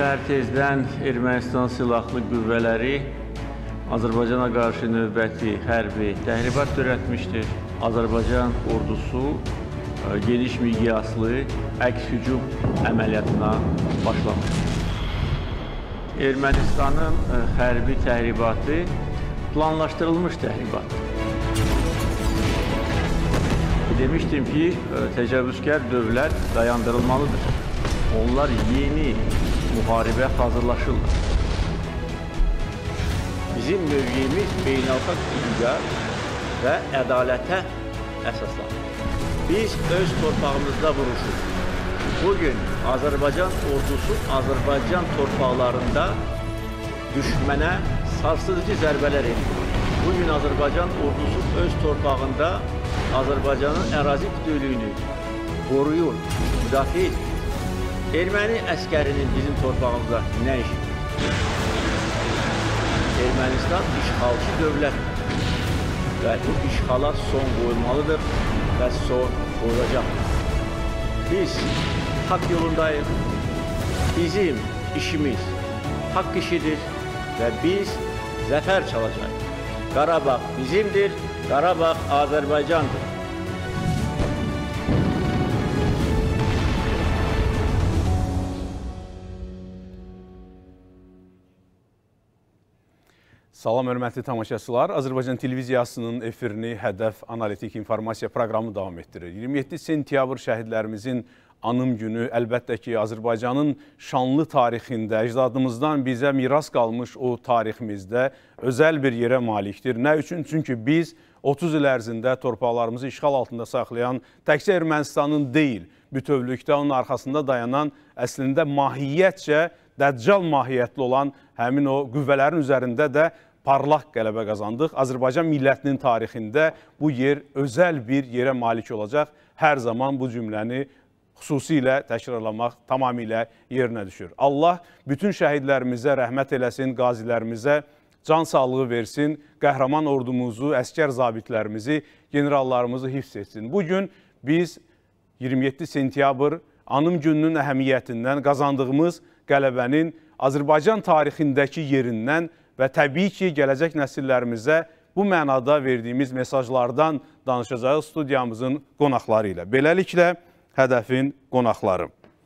Səhər tezdən Ermənistan silahlı qüvvələri Azərbaycana qarşı növbəti hərbi təhribat törətmişdir. Azərbaycan ordusu geniş miqyaslı əks-hücum əməliyyatına başlamışdır. Ermənistanın hərbi təhribatı planlaşdırılmış təhribatdır. Demişdim ki, təcavüzkar dövlət dayandırılmalıdır. Onlar yeni müharibə hazırlaşırlar. Bizim mövqeyimiz beynəlxalq hüquqa və ədalətə əsaslanır. Biz öz torpağımızda vuruşuq. Bugün Azərbaycan ordusu Azərbaycan torpaqlarında düşmənə sarsıdıcı zərbələr edir. Bugün Azərbaycan ordusu öz torpağında Azərbaycanın ərazi bütövlüyünü qoruyur, müdafiə edir. Erməni əskərinin bizim torpağımızda nə işi? Ermənistan işğalçı dövlətdir və bu işğala son qoyulmalıdır və son qoyulacaqdır. Biz haqq yolundayıq, bizim işimiz haqq işidir və biz zəfər çalacağıq. Qarabağ bizimdir, Qarabağ Azərbaycandır. Salam, hörmətli tamaşaçılar. Azərbaycan televiziyasının efirini Hədəf Analitik İnformasiya proqramı davam etdirir. 27 sentyabr şəhidlərimizin anım günü əlbəttə ki, Azərbaycanın şanlı tarixində, əcdadımızdan bizə miras qalmış o tariximizdə özəl bir yerə malikdir. Nə üçün? Çünki biz 30 il ərzində torpaqlarımızı işğal altında saxlayan təkcə Ermənistanın deyil, bütövlükdə onun arxasında dayanan əslində mahiyyətcə, dəccal mahiyyətli olan həmin o qüvvələrin üzərində də parlaq qələbə qazandıq. Azərbaycan millətinin tarixində bu yer özəl bir yerə malik olacaq. Hər zaman bu cümləni xüsusilə təkrarlamaq tamamilə yerinə düşür. Allah bütün şəhidlərimizə rəhmət eləsin, qazilərimizə can sağlığı versin, qəhrəman ordumuzu, əskər zabitlərimizi, generallarımızı hifz etsin. Bugün biz 27 sentyabr anım gününün əhəmiyyətindən, qazandığımız qələbənin Azərbaycan tarixindəki yerindən və təbii ki, gələcək nəsillərimizə bu mənada verdiyimiz mesajlardan danışacağız studiyamızın qonaqları ilə. Beləliklə, Hədəfin qonaqları.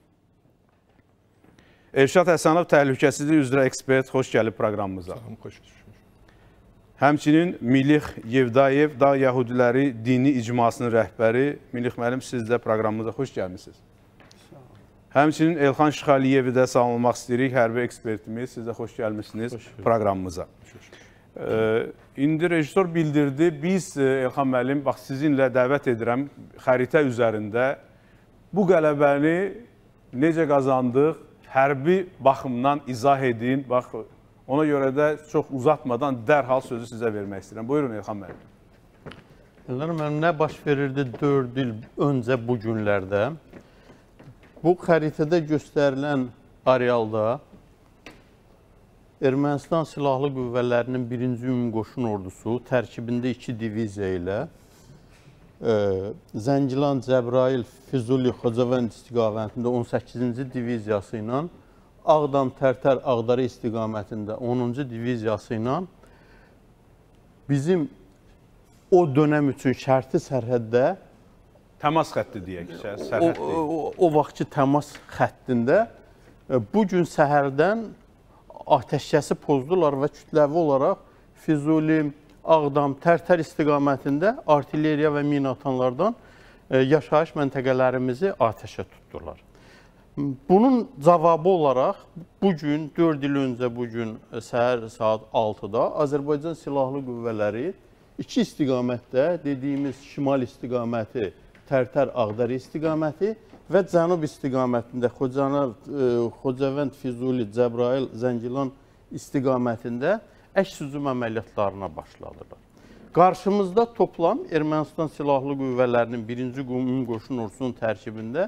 Elşad Həsənov, təhlükəsizlik üzrə ekspert, xoş gəlib proqramımıza. Xoş düşmüş. Həmçinin Milih Yevdayev, Dağ Yahudiləri Dini İcmasının rəhbəri. Milih müəllim, siz də proqramımıza xoş gəlmişsiniz. Həmçinin Elxan Şıxaliyevi də salamlamaq istəyirik, hərbi ekspertimiz. Siz də xoş gəlmişsiniz proqramımıza. İndi rejissor bildirdi, biz Elxan müəllim, bax sizinlə dəvət edirəm xəritə üzərində bu qələbəni necə qazandıq, hərbi baxımdan izah edin. Bax, ona görə də çox uzatmadan dərhal sözü sizə vermək istəyirəm. Buyurun Elxan müəllim. Mən nə baş verirdi 4 il öncə bu günlərdə? Bu xəritədə göstərilən arealda Ermənistan Silahlı Qüvvələrinin 1-ci Ümumqoşun Ordusu tərkibində 2 diviziya ilə Zəngilan, Cəbrayıl, Füzuli, Xocavənd istiqamətində 18-ci diviziyası ilə Ağdam, Tərtər, Ağdərə istiqamətində 10-cu diviziyası ilə bizim o dönəm üçün şərti sərhəddə təmas xətti deyək, sərhəddə. O vaxtki təmas xəttində bugün səhərdən atəşkəsi pozdular və kütləvi olaraq Füzuli, Ağdam, Tərtər istiqamətində artilleriya və minatanlardan yaşayış məntəqələrimizi atəşə tutdular. Bunun cavabı olaraq bugün, 4 il öncə bugün səhər saat 6-da Azərbaycan Silahlı Qüvvələri 2 istiqamətdə dediyimiz şimal istiqaməti Tərtər, Ağdərə istiqaməti və cənub istiqamətində Xocavənd, Füzuli, Cəbrayıl, Zəngilan istiqamətində əks-hücum əməliyyatlarına başladılar. Qarşımızda toplam Ermənistan Silahlı Qüvvələrinin 1-ci Ümumqoşun Ordusunun tərkibində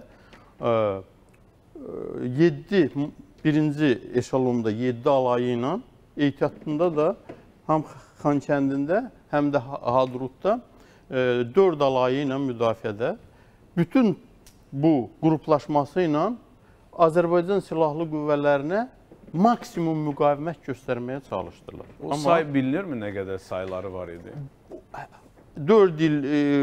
1-ci eşalonda 7 alayı ilə, ehtiyatında da həm Xankəndində, həm də Hadrutda 4 alayı ilə müdafiədə. Bütün bu qruplaşması ilə Azərbaycan Silahlı Qüvvələrinə maksimum müqavimət göstərməyə çalışdılar. O say bilinirmi nə qədər sayları var idi? 4 il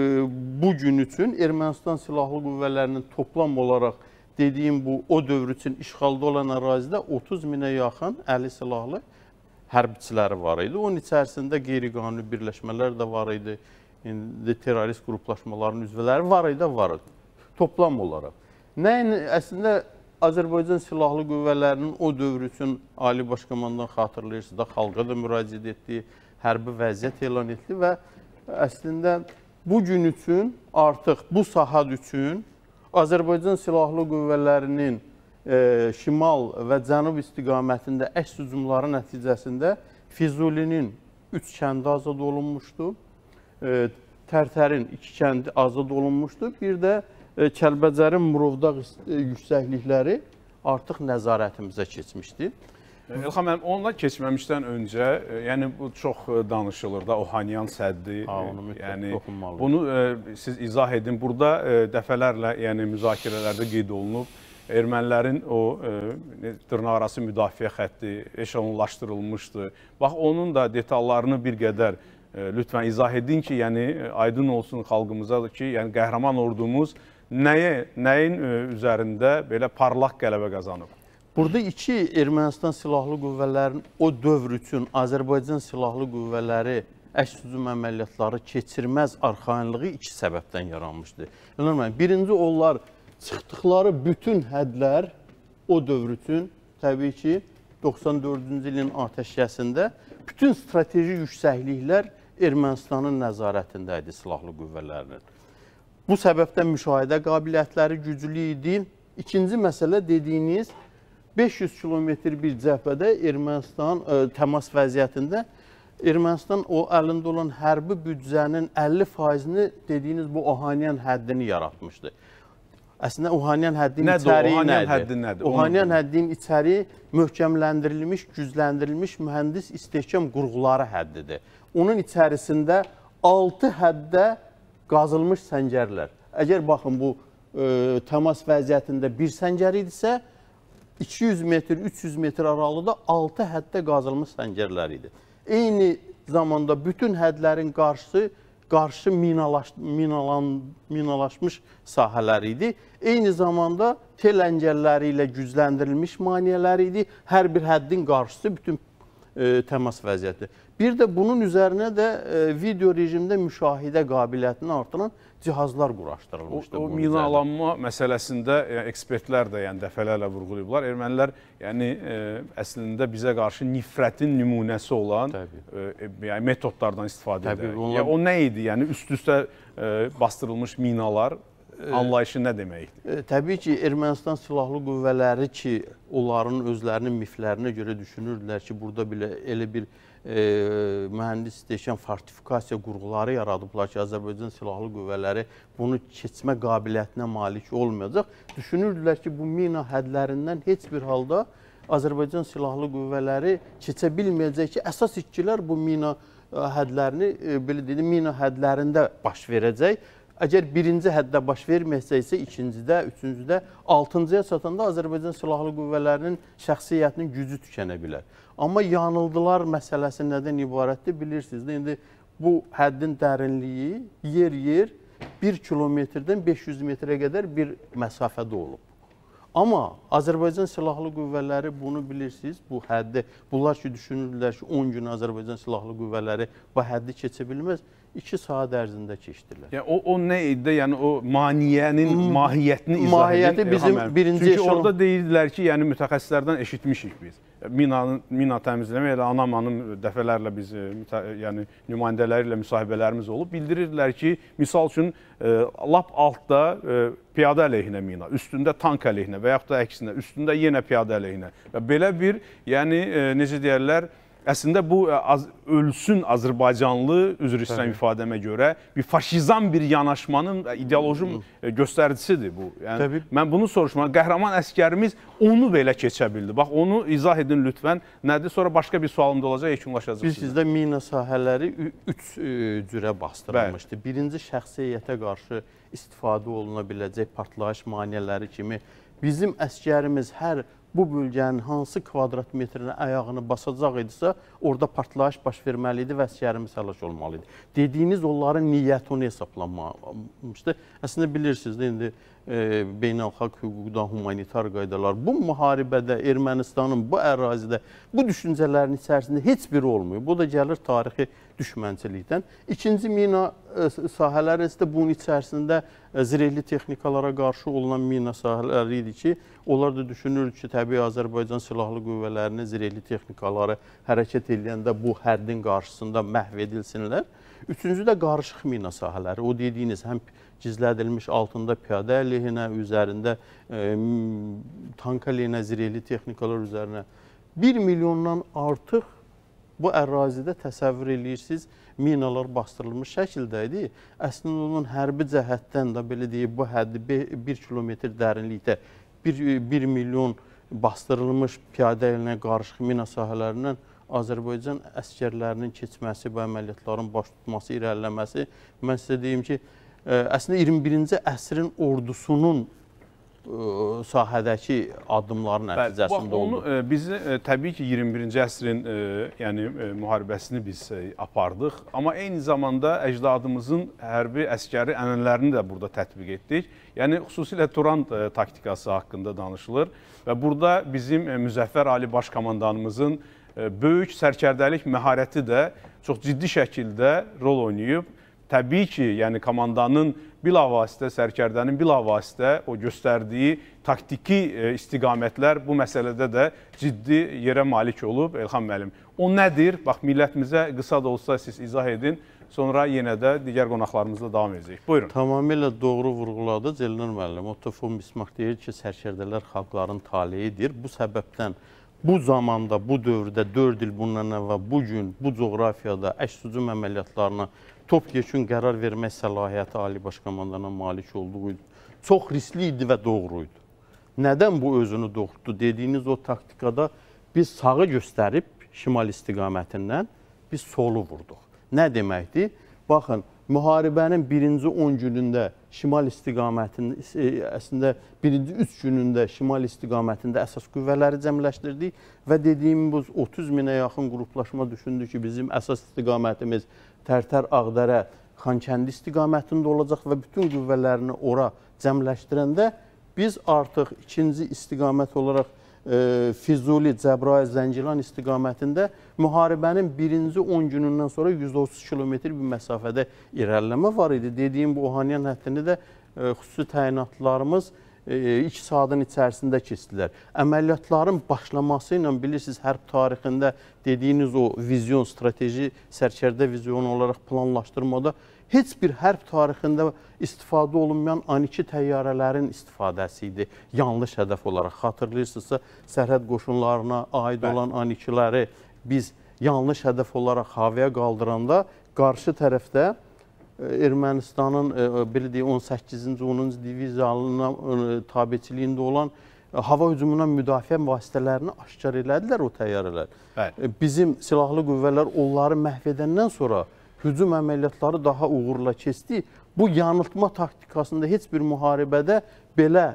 bu gün üçün Ermənistan Silahlı Qüvvələrinin toplam olaraq dediyim bu o dövr üçün işğalda olan ərazidə 30 minə yaxın əli silahlı hərbiçiləri var idi. Onun içərisində qeyri-qanuni birləşmələr də var idi. İndi terrorist qruplaşmaların üzvləri var idi. Toplam olaraq. Əslində Azərbaycan Silahlı Qüvvələrinin o dövr üçün Ali Baş Komandan xatırlayırsınız da, xalqa da müraciət etdiyi hərbi vəziyyət elan etdi və əslində bu gün üçün artıq bu sahəd üçün Azərbaycan Silahlı Qüvvələrinin şimal və cənub istiqamətində əks hücumları nəticəsində Füzulinin 3 kəndi azad olunmuşdu, Tərtərin 2 kəndi azad olunmuşdu, bir də Kəlbəcərin Murovdağ yüksəklikləri artıq nəzarətimizə keçmişdi. Elxan müəllim, onunla keçməmişdən öncə, yəni bu çox danışılır da, Ohanyan səddi. Yəni bunu siz izah edin. Burada dəfələrlə, yəni müzakirələrdə qeyd olunub, ermənilərin o dırnaqarası müdafiə xətti eşelonlaşdırılmışdı. Bax, onun da detallarını bir qədər lütfən izah edin ki, yəni aydın olsun xalqımıza ki, yəni qəhrəman ordumuz nəyin üzərində belə parlaq qələbə qazanıb? Burada Ermənistan Silahlı Qüvvələrinin o dövr üçün Azərbaycan Silahlı Qüvvələri əks hücum əməliyyatları keçirməz arxayınlığı 2 səbəbdən yaranmışdı. Birinci, onlar çıxdıqları bütün hədlər o dövr üçün, təbii ki, 94-cü ilin atəşkəsində bütün strateji yüksəkliklər Ermənistanın nəzarətində idi Silahlı Qüvvələrinin. Bu səbəbdən müşahidə qabiliyyətləri güclü idi. İkinci məsələ dediyiniz 500 kilometr bir cəbhədə Ermənistan təmas vəziyyətində Ermənistan o əlində olan hərbi büdcənin 50%-ni dediyiniz bu Ohanyan həddini yaratmışdı. Əslində Ohanyan həddinin içəriyi nədir? Ohanyan həddinin içəriyi möhkəmləndirilmiş, gücləndirilmiş mühəndis istehkam qurğuları həddidir. Onun içərisində 6 həddə qazılmış səngərlər. Əgər baxın bu təmas vəziyyətində bir səngər idisə, 200 metr, 300 metr aralıqda 6 həddə qazılmış səngərlər idi. Eyni zamanda bütün hədlərin qarşı minalaşmış sahələr idi. Eyni zamanda tel əngəlləri ilə gücləndirilmiş maneələr idi. Hər bir həddin qarşısı bütün təmas vəziyyəti. Bir də bunun üzərinə də video rejimdə müşahidə qabiliyyətini artıran cihazlar quraşdırılmışdı. O minalanma məsələsində ekspertlər də dəfələrlə vurğulayıblar. Ermənilər əslində bizə qarşı nifrətin nümunəsi olan metodlardan istifadə edir. O nə idi? Yəni üst-üstə bastırılmış minalar anlayışı nə deməkdir? Təbii ki, Ermənistan Silahlı Qüvvələri ki, onların özlərinin miflərinə görə düşünürdülər ki, burada belə elə bir mühəndis istehkam fortifikasiya qurğuları yaradıblar ki, Azərbaycan Silahlı Qüvvələri bunu keçmə qabiliyyətinə malik olmayacaq. Düşünürdülər ki, bu mina hədlərindən heç bir halda Azərbaycan Silahlı Qüvvələri keçə bilməyəcək ki, əsas itkilər bu mina hədlərini, belə dedim, mina hədlərində baş verəcək. Əgər birinci həddə baş verməyəcəksə, ikincidə, üçüncüdə, altıncıya çatanda Azərbaycan Silahlı Qüvvələrinin şəxsiyyətinin gücü tükənə bilər. Amma yanıldılar məsələsi nədən ibarətdir, bilirsiniz də, indi bu həddin dərinliyi yer-yer 1 kilometrdən 500 metrə qədər bir məsafədə olub. Amma Azərbaycan Silahlı Qüvvələri bunu bilirsiniz, bu həddi, bunlar ki, düşünürlər ki, 10 gün Azərbaycan Silahlı Qüvvələri bu həddi keçə bilməz, 2 saat ərzində keçdilər. Yəni, o nə idi? Yəni, o mahiyyənin mahiyyətini izah edin. Mahiyyəti bizim birinci Çünki orada deyirdilər ki, yəni mütəxəssislərdən eşitmişik biz. Mina təmizləmə, elə Anamanın dəfələrlə biz nümayəndələri ilə müsahibələrimiz olub. Bildirirdilər ki, misal üçün, lap altda piyada əleyhinə mina, üstündə tank əleyhinə və yaxud da əksinə, üstündə yenə piyada əleyhinə. Və belə bir, yəni, necə deyərlər, əslində bu ölsün Azərbaycanlı, üzr istəyirəm ifadəmə görə, bir faşizan bir yanaşmanın ideoloji göstəricisidir bu. Yəni, mən bunu soruşmaq, qəhrəman əskərimiz onu belə keçə bildi. Bax, onu izah edin lütfən. Nədir? Sonra başqa bir sualım da olacaq, yekunlaşacaq. Biz sizdə mina sahələri 3 cürə bastırılmışdı. Birinci, şəxsiyyətə qarşı istifadə oluna biləcək partlayış maneələri kimi bizim əskərimiz hər bu bölgənin hansı kvadrat metrinə ayağını basacaq idisə, orada partlayış baş verməli idi və əsgərimiz həlak olmalı idi. Dediyiniz onların niyyəti onu hesablanmamışdı. Əslində bilirsiniz də, indi beynəlxalq hüquqda humanitar qaydalar bu müharibədə Ermənistanın bu ərazidə bu düşüncələrin içərisində heç biri olmuyor. Bu da gəlir tarixi düşmənçilikdən. İkinci mina sahələri isə bunun içərisində zirehli texnikalara qarşı olunan mina sahələri idi ki, onlar da düşünür ki, təbii Azərbaycan Silahlı Qüvvələrinin zirehli texnikaları hərəkət edəndə bu həddin qarşısında məhv edilsinlər. Üçüncü də qarışıq mina sahələri. O dediyiniz həm gizlədilmiş altında piyada əleyhinə, üzərində tank əleyhinə, zirehli texnikalar üzərinə 1 milyondan artıq bu ərazidə təsəvvür edirsiniz, minalar bastırılmış şəkildə idi. Əslində onun hərbi cəhətdən də belə deyib, bu həddi 1 kilometr dərinlikdə 1 milyon bastırılmış piyada əleyhinə qarışıq mina sahələrindən Azərbaycan əskərlərinin keçməsi və əməliyyatların baş tutması, irəliləməsi, mən sizə deyim ki, əslində 21-ci əsrin ordusunun sahədəki addımların nəticəsində oldu. Biz təbii ki, 21-ci əsrin müharibəsini biz apardıq, amma eyni zamanda əcdadımızın hərbi əskəri ənənələrini də burada tətbiq etdik. Yəni, xüsusilə Turan taktikası haqqında danışılır və burada bizim Müzəffər Ali Baş Komandanımızın böyük sərkərdəlik məharəti də çox ciddi şəkildə rol oynayıb. Təbii ki, yəni komandanın bilavasitə, sərkərdənin bilavasitə o göstərdiyi taktiki istiqamətlər bu məsələdə də ciddi yerə malik olub. Elxan müəllim, o nədir? Bax, millətimizə qısa da olsa siz izah edin. Sonra yenə də digər qonaqlarımızla davam edəcək. Buyurun. Tamamilə doğru vurğuladı Elnur müəllim. Otto von Bismarck deyir ki, sərkərdələr xalqların taleyidir. Bu səbəbdən bu zamanda, bu dövrdə 4 il bundan əvvəl bu gün, bu coğrafiyada əks-hücum əməliyyatlarına topyekun qərar vermək səlahiyyəti Ali Baş Komandana malik olduğu çox riskli idi və doğru idi. Nədən bu özünü doğrultdu? Dediyiniz o taktikada biz sağı göstərib şimal istiqamətindən biz solu vurduq. Nə deməkdir? Baxın, müharibənin birinci 10 günündə şimal istiqamətində, əslində birinci 3 günündə şimal istiqamətində əsas qüvvələri cəmləşdirdik və dediyimiz 30 minə yaxın qruplaşma düşündü ki, bizim əsas istiqamətimiz Tərtər, Ağdərə, Xankəndi istiqamətində olacaq və bütün qüvvələrini ora cəmləşdirəndə biz artıq ikinci istiqamət olaraq Füzuli, Cəbrayıl, Zəngilan istiqamətində müharibənin birinci 10 günündən sonra 130 kilometr bir məsafədə irəliləmə var idi. Dediyim bu Ohanyan həddini də xüsusi təyinatlarımız 2 saatın içərisində keçdilər. Əməliyyatların başlaması ilə bilirsiniz, hərb tarixində dediyiniz o vizyon, strateji, sərkərdə vizyonu olaraq planlaşdırmada heç bir hərb tarixində istifadə olunmayan A-2 təyyarələrin istifadəsi idi. Yanlış hədəf olaraq xatırlayırsınızsa, sərhəd qoşunlarına aid olan A-2'ləri biz yanlış hədəf olaraq havaya qaldıranda qarşı tərəfdə Ermənistanın belə deyək 18-ci 10-cu diviziyalına tabiçiliyində olan hava hücumuna müdafiə vasitələrini aşkar elədilər o təyyarələr. Bizim silahlı qüvvələr onları məhv edəndən sonra hücum əməliyyatları daha uğurla keçdi. Bu yanıltma taktikasında heç bir müharibədə belə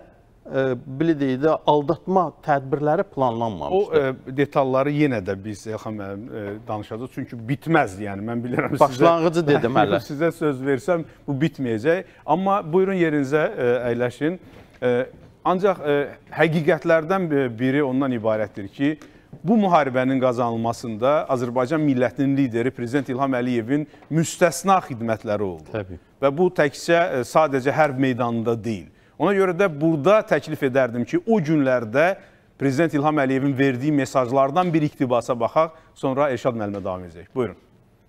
deyək də aldatma tədbirləri planlanmamışdır. O detalları yenə də biz Elxan müəllim danışacağıq. Çünki bitməz, yəni mən bilirəm. Başlanğıcı dedim hələ. Sizə söz versəm bu bitməyəcək. Amma buyurun yerinizə əyləşin. Ancaq həqiqətlərdən biri ondan ibarətdir ki, bu müharibənin qazanılmasında Azərbaycan millətinin lideri Prezident İlham Əliyevin müstəsna xidmətləri oldu. Təbii. Və bu təkcə sadəcə hərb meydanında deyil. Ona görə də burada təklif edərdim ki, o günlərdə Prezident İlham Əliyevin verdiyi mesajlardan bir iqtibasa baxaq, sonra Elşad müəllimə davam edəcək. Buyurun.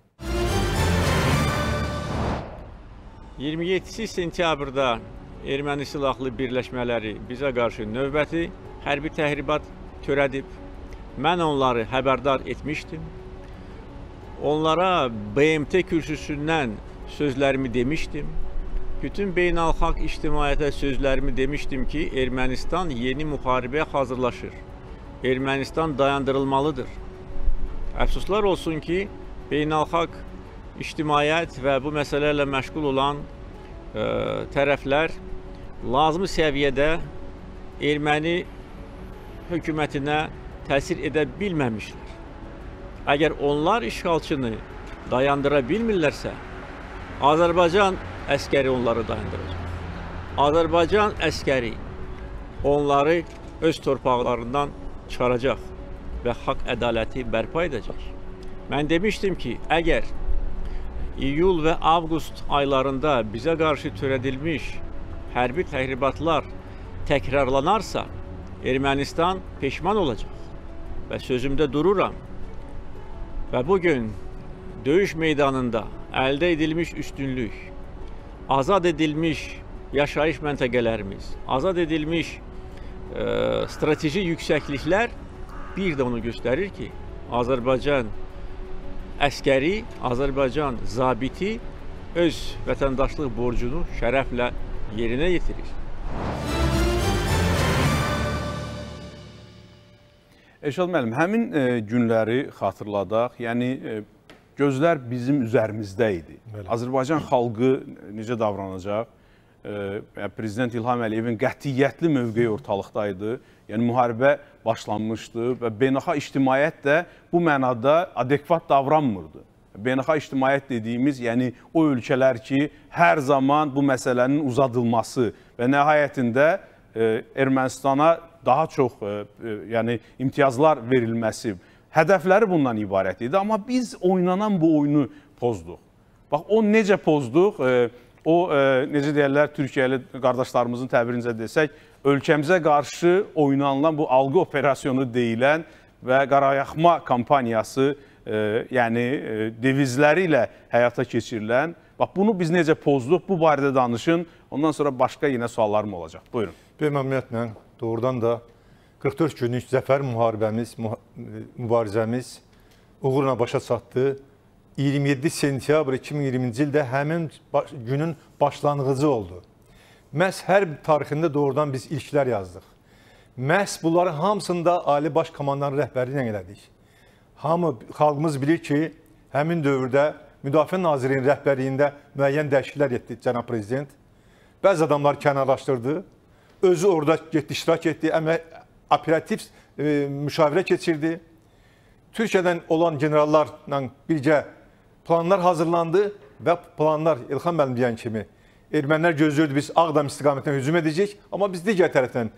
27 sentyabrda erməni silahlı birləşmələri bizə qarşı növbəti hərbi təhribat törədib. Mən onları xəbərdar etmişdim. Onlara BMT kürsüsündən sözlərimi demişdim. Bütün beynəlxalq ictimaiyyətə sözlərimi demişdim ki, Ermənistan yeni müharibəyə hazırlaşır. Ermənistan dayandırılmalıdır. Əfsuslar olsun ki, beynəlxalq ictimaiyyət və bu məsələlərlə məşğul olan tərəflər lazımi səviyyədə erməni hökumətinə təsir edə bilməmişlər. Əgər onlar işğalçını dayandıra bilmirlərsə, Azərbaycan əskəri onları dayandıracaq. Azərbaycan əskəri onları öz torpaqlarından çıxaracaq və haqq ədaləti bərpa edəcək. Mən demişdim ki, əgər iyul və avqust aylarında bizə qarşı törədilmiş hərbi təxribatlar təkrarlanarsa, Ermənistan peşman olacaq və sözümdə dururam. Və bugün döyüş meydanında əldə edilmiş üstünlük, azad edilmiş yaşayış məntəqələrimiz, azad edilmiş strateji yüksəkliklər bir də onu göstərir ki, Azərbaycan əskəri, Azərbaycan zabiti öz vətəndaşlıq borcunu şərəflə yerinə yetirir. Elşad müəllim, həmin günləri xatırladaq. Yəni gözlər bizim üzərimizdə idi. Azərbaycan xalqı necə davranacaq? Prezident İlham Əliyevin qətiyyətli mövqeyi ortalıqdaydı. Yəni müharibə başlanmışdı və beynəlxalq ictimaiyyət də bu mənada adekvat davranmırdı. Beynəlxalq ictimaiyyət dediyimiz, yəni o ölkələr ki, hər zaman bu məsələnin uzadılması və nəhayətində Ermənistana daha çox yəni imtiyazlar verilməsi, hədəfləri bundan ibarət idi. Amma biz oynanan bu oyunu pozduq. Bax, o necə pozduq? O, necə deyərlər, Türkiyəli qardaşlarımızın təbirincə desək, ölkəmizə qarşı oynanılan bu algı operasyonu deyilən və qarayaxma kampaniyası, yəni devizləri ilə həyata keçirilən. Bax, bunu biz necə pozduq? Bu barədə danışın. Ondan sonra başqa yenə suallarım olacaq. Buyurun. Bir məmnuniyyətlə doğrudan da 44 günlük zəfər mübarizəmiz uğurla başa çatdı. 27 sentyabr 2020-ci ildə həmin günün başlanğıcı oldu. Məhz hərb tarixində doğrudan biz ilklər yazdıq. Məhz bunların hamısında Ali Baş Komandanın rəhbərliyi ilə elədik. Xalqımız bilir ki, həmin dövrdə Müdafiə Nazirinin rəhbərliyində müəyyən dəyişikliklər etdi cənab prezident. Bəzi adamlar kənarlaşdırdı, özü orada getdi, iştirak etdi, operativ müşavirə keçirdi. Türkiyədən olan generallarla birgə planlar hazırlandı və planlar İlham müəllim deyən kimi ermənilər gözləyirdi, biz Ağdam istiqamətindən hücum edəcək, amma biz digər tərəfdən,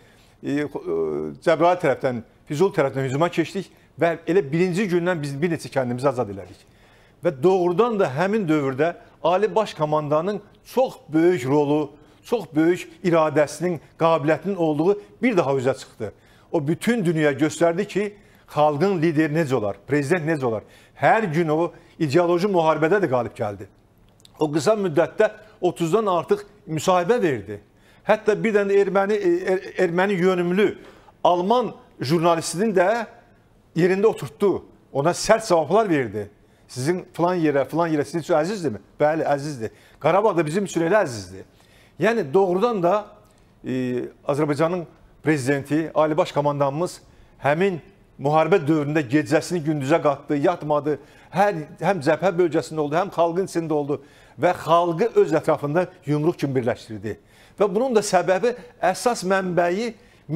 Cəbrayıl tərəfdən, Füzuli tərəfdən hücuma keçdik və elə birinci gündən biz bir neçə kəndimizi azad elədik. Və doğrudan da həmin dövrdə Ali Baş Komandanın çox böyük rolu, çox böyük iradəsinin, qabiliyyətinin olduğu bir daha üzə çıxdı. O bütün dünya göstərdi ki, xalqın lideri necə olar, prezident necə olar. Hər gün o ideoloji müharibədə də qalib gəldi. O qısa müddətdə 30-dan artıq müsahibə verdi. Hətta bir dənə erməni yönümlü Alman jurnalistinin də yerində oturtdu. Ona sərt cavablar verdi. Sizin filan yerə sizin üçün əzizdirmi? Bəli, əzizdir. Qarabağ da bizim üçün elə əzizdir. Yəni doğrudan da Azərbaycanın prezidenti, Ali Baş Komandanımız həmin müharibə dövründə gecəsini gündüzə qatdı, yatmadı. Həm cəbhə bölgəsində oldu, həm xalqın içində oldu və xalqı öz ətrafında yumruq kimi birləşdirdi. Və bunun da səbəbi, əsas mənbəyi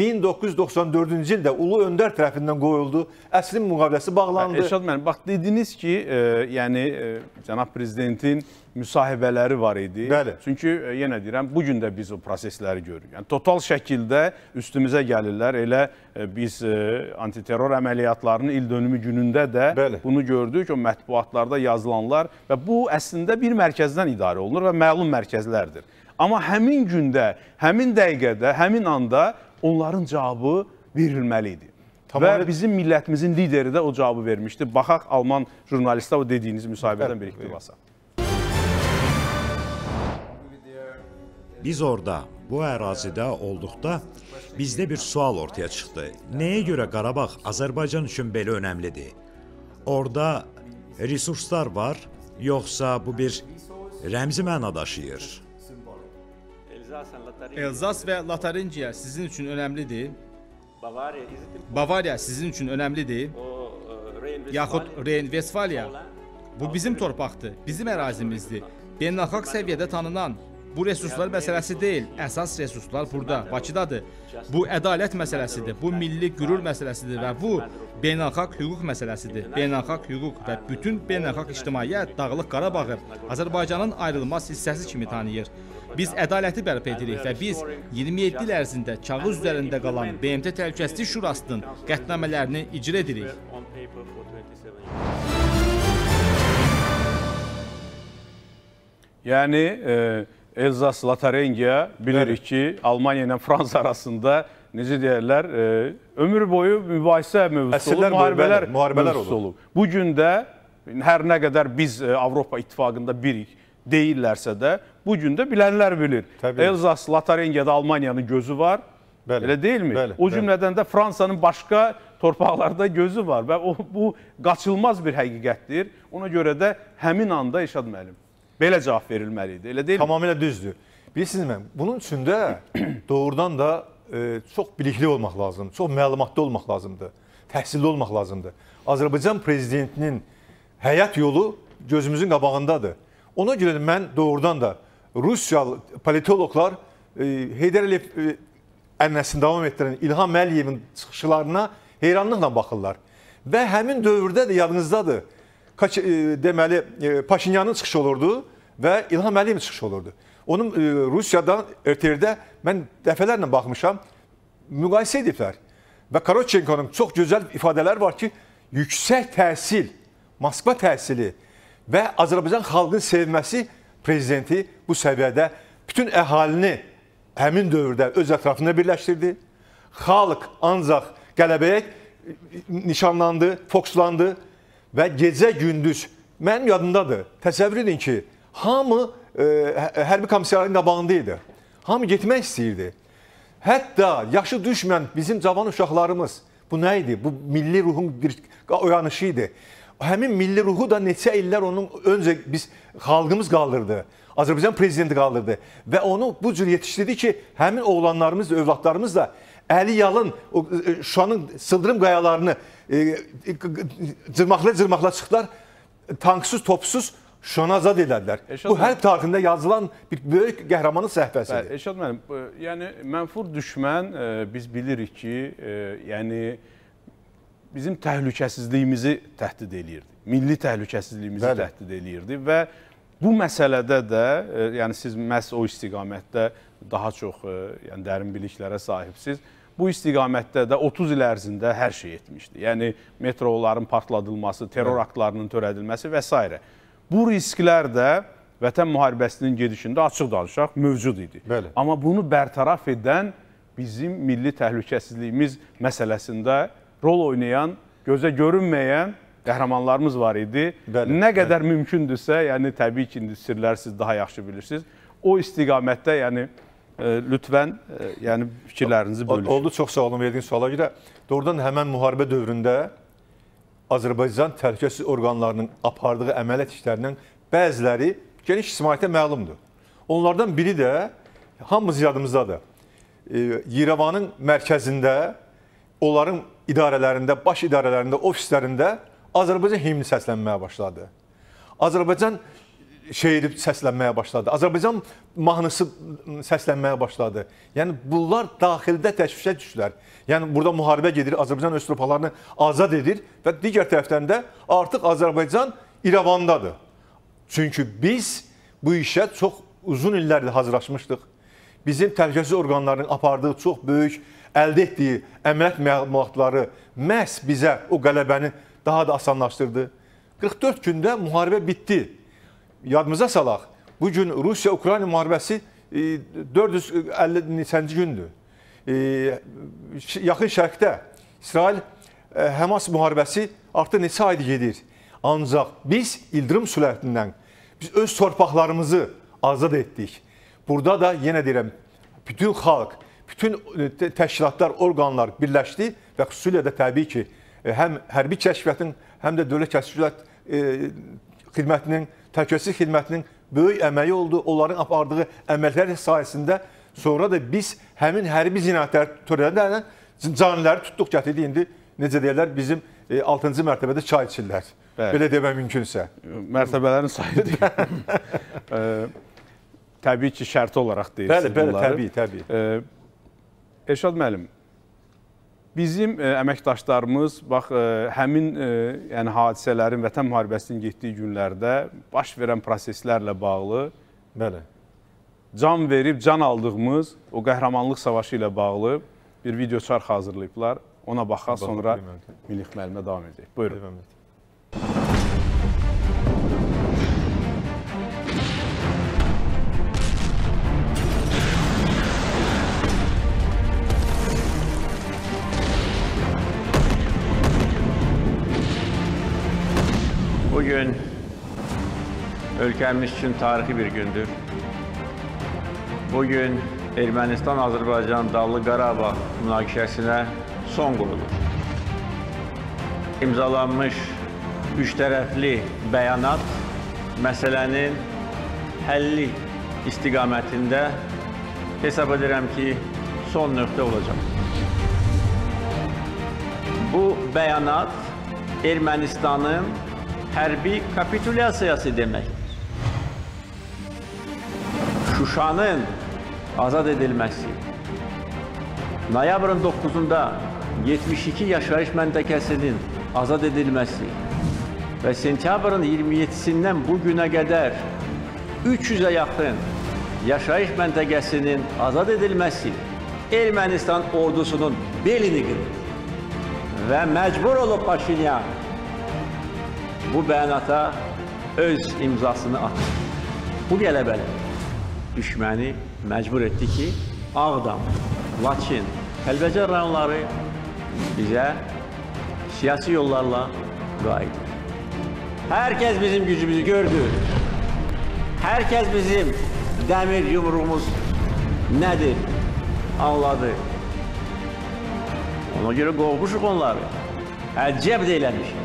1994-cü ildə Ulu Öndər tərəfindən qoyuldu, əslin müqaviləsi bağlandı. Elşad müəllim, bax dediniz ki, yəni cənab prezidentin müsahibələri var idi. Bəli. Çünki yenə deyirəm, bugün də biz o prosesləri görürük. Yəni total şəkildə üstümüzə gəlirlər. Elə biz antiterror əməliyyatlarının ildönümü günündə də Bəli. bunu gördük. O mətbuatlarda yazılanlar və bu əslində bir mərkəzdən idarə olunur və məlum mərkəzlərdir. Amma həmin gündə, həmin dəqiqədə, həmin anda onların cavabı verilməli idi. Və bizim millətimizin lideri də o cavabı vermişdi. Baxaq Alman jurnalistə o dediyiniz müsahibədən bir iqtibasa. Biz orada, bu ərazidə olduqda bizdə bir sual ortaya çıxdı. Nəyə görə Qarabağ Azərbaycan üçün belə önəmlidir? Orada resurslar var, yoxsa bu bir rəmzi məna daşıyır? Elzas və Lataringiya sizin üçün önəmlidir. Bavariya sizin üçün önəmlidir. Yaxud Reyn-Vestfaliya. Bu bizim torpaqdır, bizim ərazimizdir. Beynəlxalq səviyyədə tanınan. Bu resurslar məsələsi deyil. Əsas resurslar burada, Bakıdadır. Bu ədalət məsələsidir, bu milli qürur məsələsidir və bu beynəlxalq hüquq məsələsidir. Beynəlxalq hüquq və bütün beynəlxalq ictimaiyyət Dağlıq Qarabağı Azərbaycanın ayrılmaz hissəsi kimi tanıyır. Biz ədaləti bərpa edirik və biz 27 il ərzində kağız üzərində qalan BMT Təhlükəsizlik Şurasının qətnamələrini icra edirik. Yəni Elzas Latarengiya bilirik ki, Almaniya ilə Fransa arasında necə deyərlər, ömür boyu mübahisə mövzusu olub, müharibələr mövzusu olub. Bu gün də hər nə qədər biz Avropa İttifaqında birik deyirlərsə də, bu gün də bilənlər bilir. Elzas Latarengiyada Almaniyanın gözü var, elə deyilmi? O cümlədən də Fransanın başqa torpaqlarda gözü var və bu qaçılmaz bir həqiqətdir. Ona görə də həmin anda Eşad müəllim belə cavab verilməli idi, elə deyil mi? Tamamilə düzdür. Bilirsiniz mən, bunun üçün də doğrudan da çox bilikli olmaq lazımdır, çox məlumatlı olmaq lazımdır, təhsilli olmaq lazımdır. Azərbaycan prezidentinin həyat yolu gözümüzün qabağındadır. Ona görə mən doğrudan da Rusiyalı politologlar Heydər Əliyev ənənəsini davam etdirən İlham Əliyevin çıxışlarına heyranlıqla baxırlar. Və həmin dövrdə də yadınızdadır, deməli Paşinyanın çıxışı olurdu və İlham Əliyevin çıxışı olurdu. Onun Rusiyadan RTR-də mən dəfələrlə baxmışam, müqayisə ediblər. Və Karotçenkonun çox gözəl ifadələr var ki, yüksək təhsil, Moskva təhsili və Azərbaycan xalqının sevməsi prezidenti bu səviyyədə bütün əhalini həmin dövrdə öz ətrafında birləşdirdi. Xalq ancaq qələbəyə nişanlandı, fokuslandı və gecə-gündüz, mənim yadımdadır, təsəvvür edin ki, hamı hərbi komissarların qabağında idi. Hamı getmək istəyirdi. Hətta yaşı düşməyən bizim cavan uşaqlarımız, bu nə idi? Bu milli ruhun bir oyanışı idi. Həmin milli ruhu da neçə illər onun öncə biz xalqımız qaldırdı. Azərbaycan prezidenti qaldırdı və onu bu cür yetişdirdi ki, həmin oğlanlarımız da, övladlarımız da əli yalın Şuşanın sıldırım qayalarını cırmaqla çıxdılar, tanksız, topsuz Şuşanı azad edədilər. Bu hərb tarixində yazılan bir böyük qəhrəmanın səhifəsidir. Eşad müəllim, yəni mənfur düşmən biz bilirik ki, yəni bizim təhlükəsizliyimizi təhdid eləyirdi. Milli təhlükəsizliyimizi təhdid eləyirdi və bu məsələdə də, yəni siz məhz o istiqamətdə daha çox yəni dərin biliklərə sahibsiniz. Bu istiqamətdə də 30 il ərzində hər şey etmişdi. Yəni metroların partladılması, terror aktlarının törədilməsi və s. Bu risklər də Vətən müharibəsinin gedişində açıq danışaq mövcud idi. Amma bunu bərtaraf edən bizim milli təhlükəsizliyimiz məsələsində rol oynayan, gözə görünməyən qəhrəmanlarımız var idi. Nə qədər mümkündürsə, yəni təbii ki, sirlər siz daha yaxşı bilirsiniz. O istiqamətdə, yəni lütfən yəni fikirlərinizi bölüşün. Oldu, çox sağ olun verdiğiniz suala görə. Doğrudan həmən müharibə dövründə Azərbaycan təhlükəsizlik orqanlarının apardığı əməliyyat işlərinin bəziləri geniş ictimaiyyətə məlumdur. Onlardan biri də hamımız yadımızdadır. Yerevanın mərkəzində, onların idarələrində, baş idarələrində, ofislərində Azərbaycan himni səslənməyə başladı. Azərbaycan şeiri səslənməyə başladı. Azərbaycan mahnısı səslənməyə başladı. Yəni bunlar daxildə təşvişə düşdülər. Yəni burada müharibə gedir, Azərbaycan öz torpaqlarını azad edir və digər tərəfdən də artıq Azərbaycan İrəvandadır. Çünki biz bu işə çox uzun illərdir hazırlaşmışdıq. Bizim təhlükəsizlik orqanlarının apardığı çox böyük, əldə etdiyi əməliyyat məlumatları məhz bizə o qələbəni daha da asanlaşdırdı. 44 gündə müharibə bitdi. Yadımıza salaq, bugün Rusiya-Ukrayna müharibəsi 450-ci gündür. Yaxın Şərqdə İsrail-Həmas müharibəsi artıq neçə aydır gedir. Ancaq biz ildırım sürətindən biz öz torpaqlarımızı azad etdik. Burada da yenə deyirəm, bütün xalq, bütün təşkilatlar, orqanlar birləşdi və xüsusilə də təbii ki, həm hərbi kəşfiyyatın, həm də dövlət kəşfiyyat xidmətinin, təhlükəsizlik xidmətinin böyük əməyi oldu. Onların apardığı əməliyyatlar sayəsində sonra da biz həmin hərbi cinayətləri törədənlərlə caniləri tutduq, gətirdik. İndi necə deyirlər, bizim 6-cı mərtəbədə çay içirlər. Belə demək mümkünsə. Mərtəbələrin sayıdır. təbii ki, şərti olaraq deyirsiniz bunları. Bəli, təbii. Elşad müəllim, bizim əməkdaşlarımız bax həmin yəni hadisələrin, Vətən müharibəsinin getdiyi günlərdə baş verən proseslərlə bağlı can verib, can aldığımız o qəhrəmanlıq savaşı ilə bağlı bir videoçarx hazırlayıblar. Ona baxaq, sonra Milli müəllimə davam edəcək. Buyurun. Bugün ölkəmiz üçün tarixi bir gündür. Bugün Ermənistan-Azərbaycan Dağlı Qarabağ münaqişəsinə son qoyulur. İmzalanmış üç tərəfli bəyanat məsələnin həlli istiqamətində hesab edirəm ki, son nöqtə olacaq. Bu bəyanat Ermənistanın hərbi kapitulyasiyası deməkdir. Şuşanın azad edilməsi, noyabrın 9-da 72 yaşayış məntəqəsinin azad edilməsi və sentyabrın 27-sindən bu günə qədər 300-ə yaxın yaşayış məntəqəsinin azad edilməsi Ermənistan ordusunun belini qırır və məcbur olub Paşinyan bu bəyanata öz imzasını atır. Bu qələbələr düşməni məcbur etdi ki, Ağdam, Laçın, Kəlbəcər rayonları bizə siyasi yollarla qayıdır. Hər kəs bizim gücümüzü gördü. Hər kəs bizim dəmir yumruğumuz nədir anladı. Ona görə qovmuşuq onları. Əcəb deyilənmişik.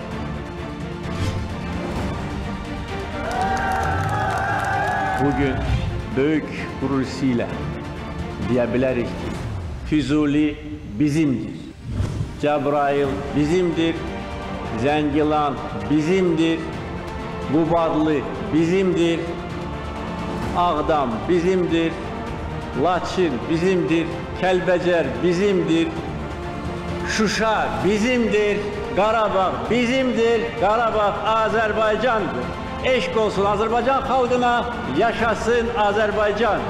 Bugün böyük qürur hissi deyə bilərik ki, Füzuli bizimdir, Cəbrayıl bizimdir, Zəngilan bizimdir, Qubadlı bizimdir, Ağdam bizimdir, Laçın bizimdir, Kəlbəcər bizimdir, Şuşa bizimdir, Qarabağ bizimdir, Qarabağ Azərbaycandır. Eşq olsun Azərbaycan xalqına, yaşasın Azərbaycan.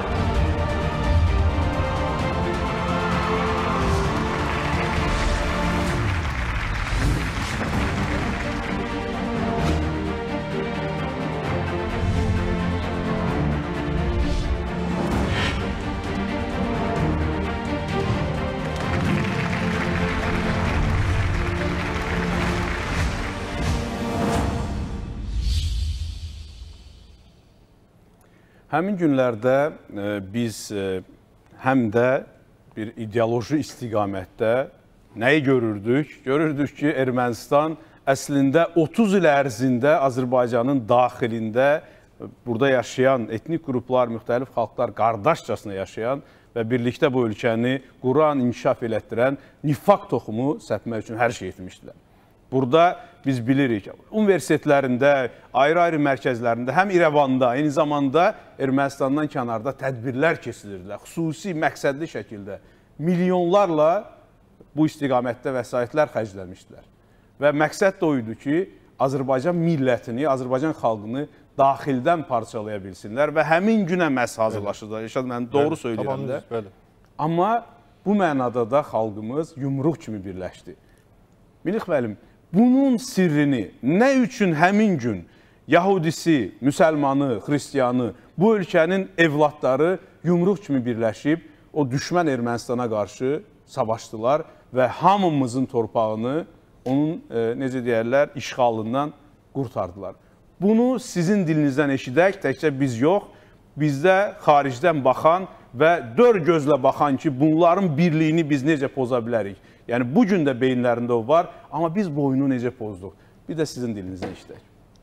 Həmin günlərdə biz həm də bir ideoloji istiqamətdə nəyi görürdük? Görürdük ki, Ermənistan əslində 30 il ərzində Azərbaycanın daxilində burada yaşayan etnik qruplar, müxtəlif xalqlar qardaşcasına yaşayan və birlikdə bu ölkəni quran, inkişaf elətdirən nifaq toxumu səpmək üçün hər şey etmişdilər. Burada biz bilirik, universitetlərində, ayrı-ayrı mərkəzlərində, həm İrəvanda, eyni zamanda Ermənistandan kənarda tədbirlər keçirirdilər. Xüsusi, məqsədli şəkildə milyonlarla bu istiqamətdə vəsaitlər xərcləmişdilər. Və məqsəd də oydu ki, Azərbaycan millətini, Azərbaycan xalqını daxildən parçalaya bilsinlər və həmin günə məhz hazırlaşırlar. Elşad, mən doğru söyləyirəm də. Amma bu mənada da xalqımız yumruq kimi birləşdi. Milli müəllim, bunun sirrini nə üçün həmin gün Yahudisi, müsəlmanı, xristiyanı, bu ölkənin evladları yumruq kimi birləşib o düşmən Ermənistana qarşı savaşdılar və hamımızın torpağını onun, necə deyərlər, işğalından qurtardılar. Bunu sizin dilinizdən eşidək, təkcə biz yox, bizdə xaricdən baxan və dörd gözlə baxan ki, bunların birliyini biz necə poza bilərik. Yəni, bugün də beyinlərində o var, amma biz bu oyunu necə pozduq? Bir də sizin dilinizdən işləyək.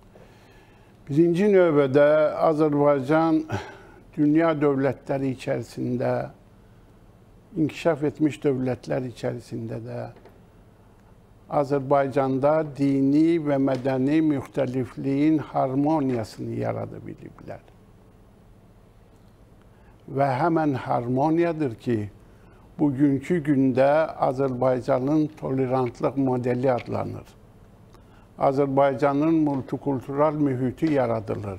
Birinci növbədə Azərbaycan dünya dövlətləri içərisində, inkişaf etmiş dövlətlər içərisində də Azərbaycanda dini və mədəni müxtəlifliyin harmoniyasını yarada biliblər. və həmən harmoniyadır ki, bugünkü gündə Azərbaycanın tolerantlıq modeli adlanır. Azərbaycanın multikultural mühiti yaradılır.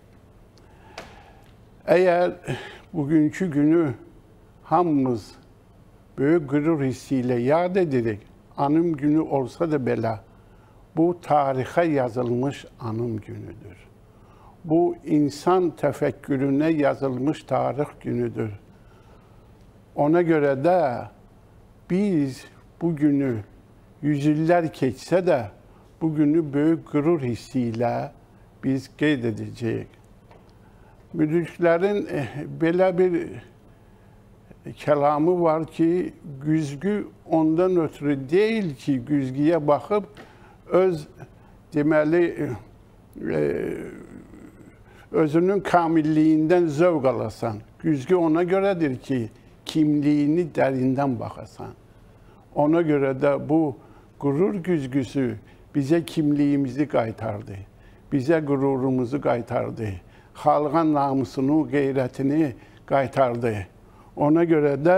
Əgər bugünkü günü hamımız böyük qürur hissi ilə yad edirik, anım günü olsa da belə, bu tarixə yazılmış anım günüdür. Bu insan təfəkkürünə yazılmış tarix günüdür. Ona görə də biz bu günü 100 illər keçsə də bu günü böyük qürur hissi ilə biz qeyd edəcəyik. Müdriklərin belə bir kəlamı var ki, güzgü ondan ötürü deyil ki, güzgüyə baxıb öz deməli özünün kamilliyindən zövq alasan. Güzgü ona görədir ki, kimliyini dərindən baxasan. Ona görə də bu qürur güzgüsü bizə kimliyimizi qaytardı, bizə qürurumuzu qaytardı, xalqa namusunu, qeyrətini qaytardı. Ona görə də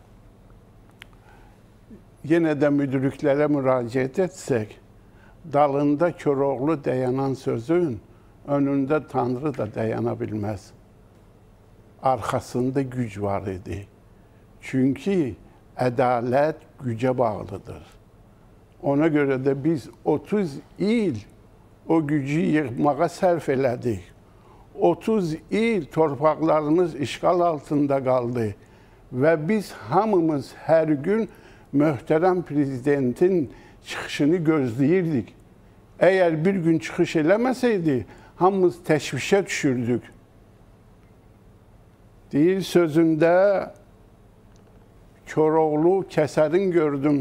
yenə də müdriklərə müraciət etsək, dalında Koroğlu dayanan sözün önündə Tanrı da dayana bilməz. Arxasında güc var idi. Çünki ədalət gücə bağlıdır. Ona görə də biz 30 il o gücü yığmağa sərf elədik. 30 il torpaqlarımız işğal altında qaldı və biz hamımız hər gün möhtərəm prezidentin çıxışını gözləyirdik. Əgər bir gün çıxış eləməsəydi, hamımız təşvişə düşürdük. Deyir sözündə Koroğlu kəsərin gördüm,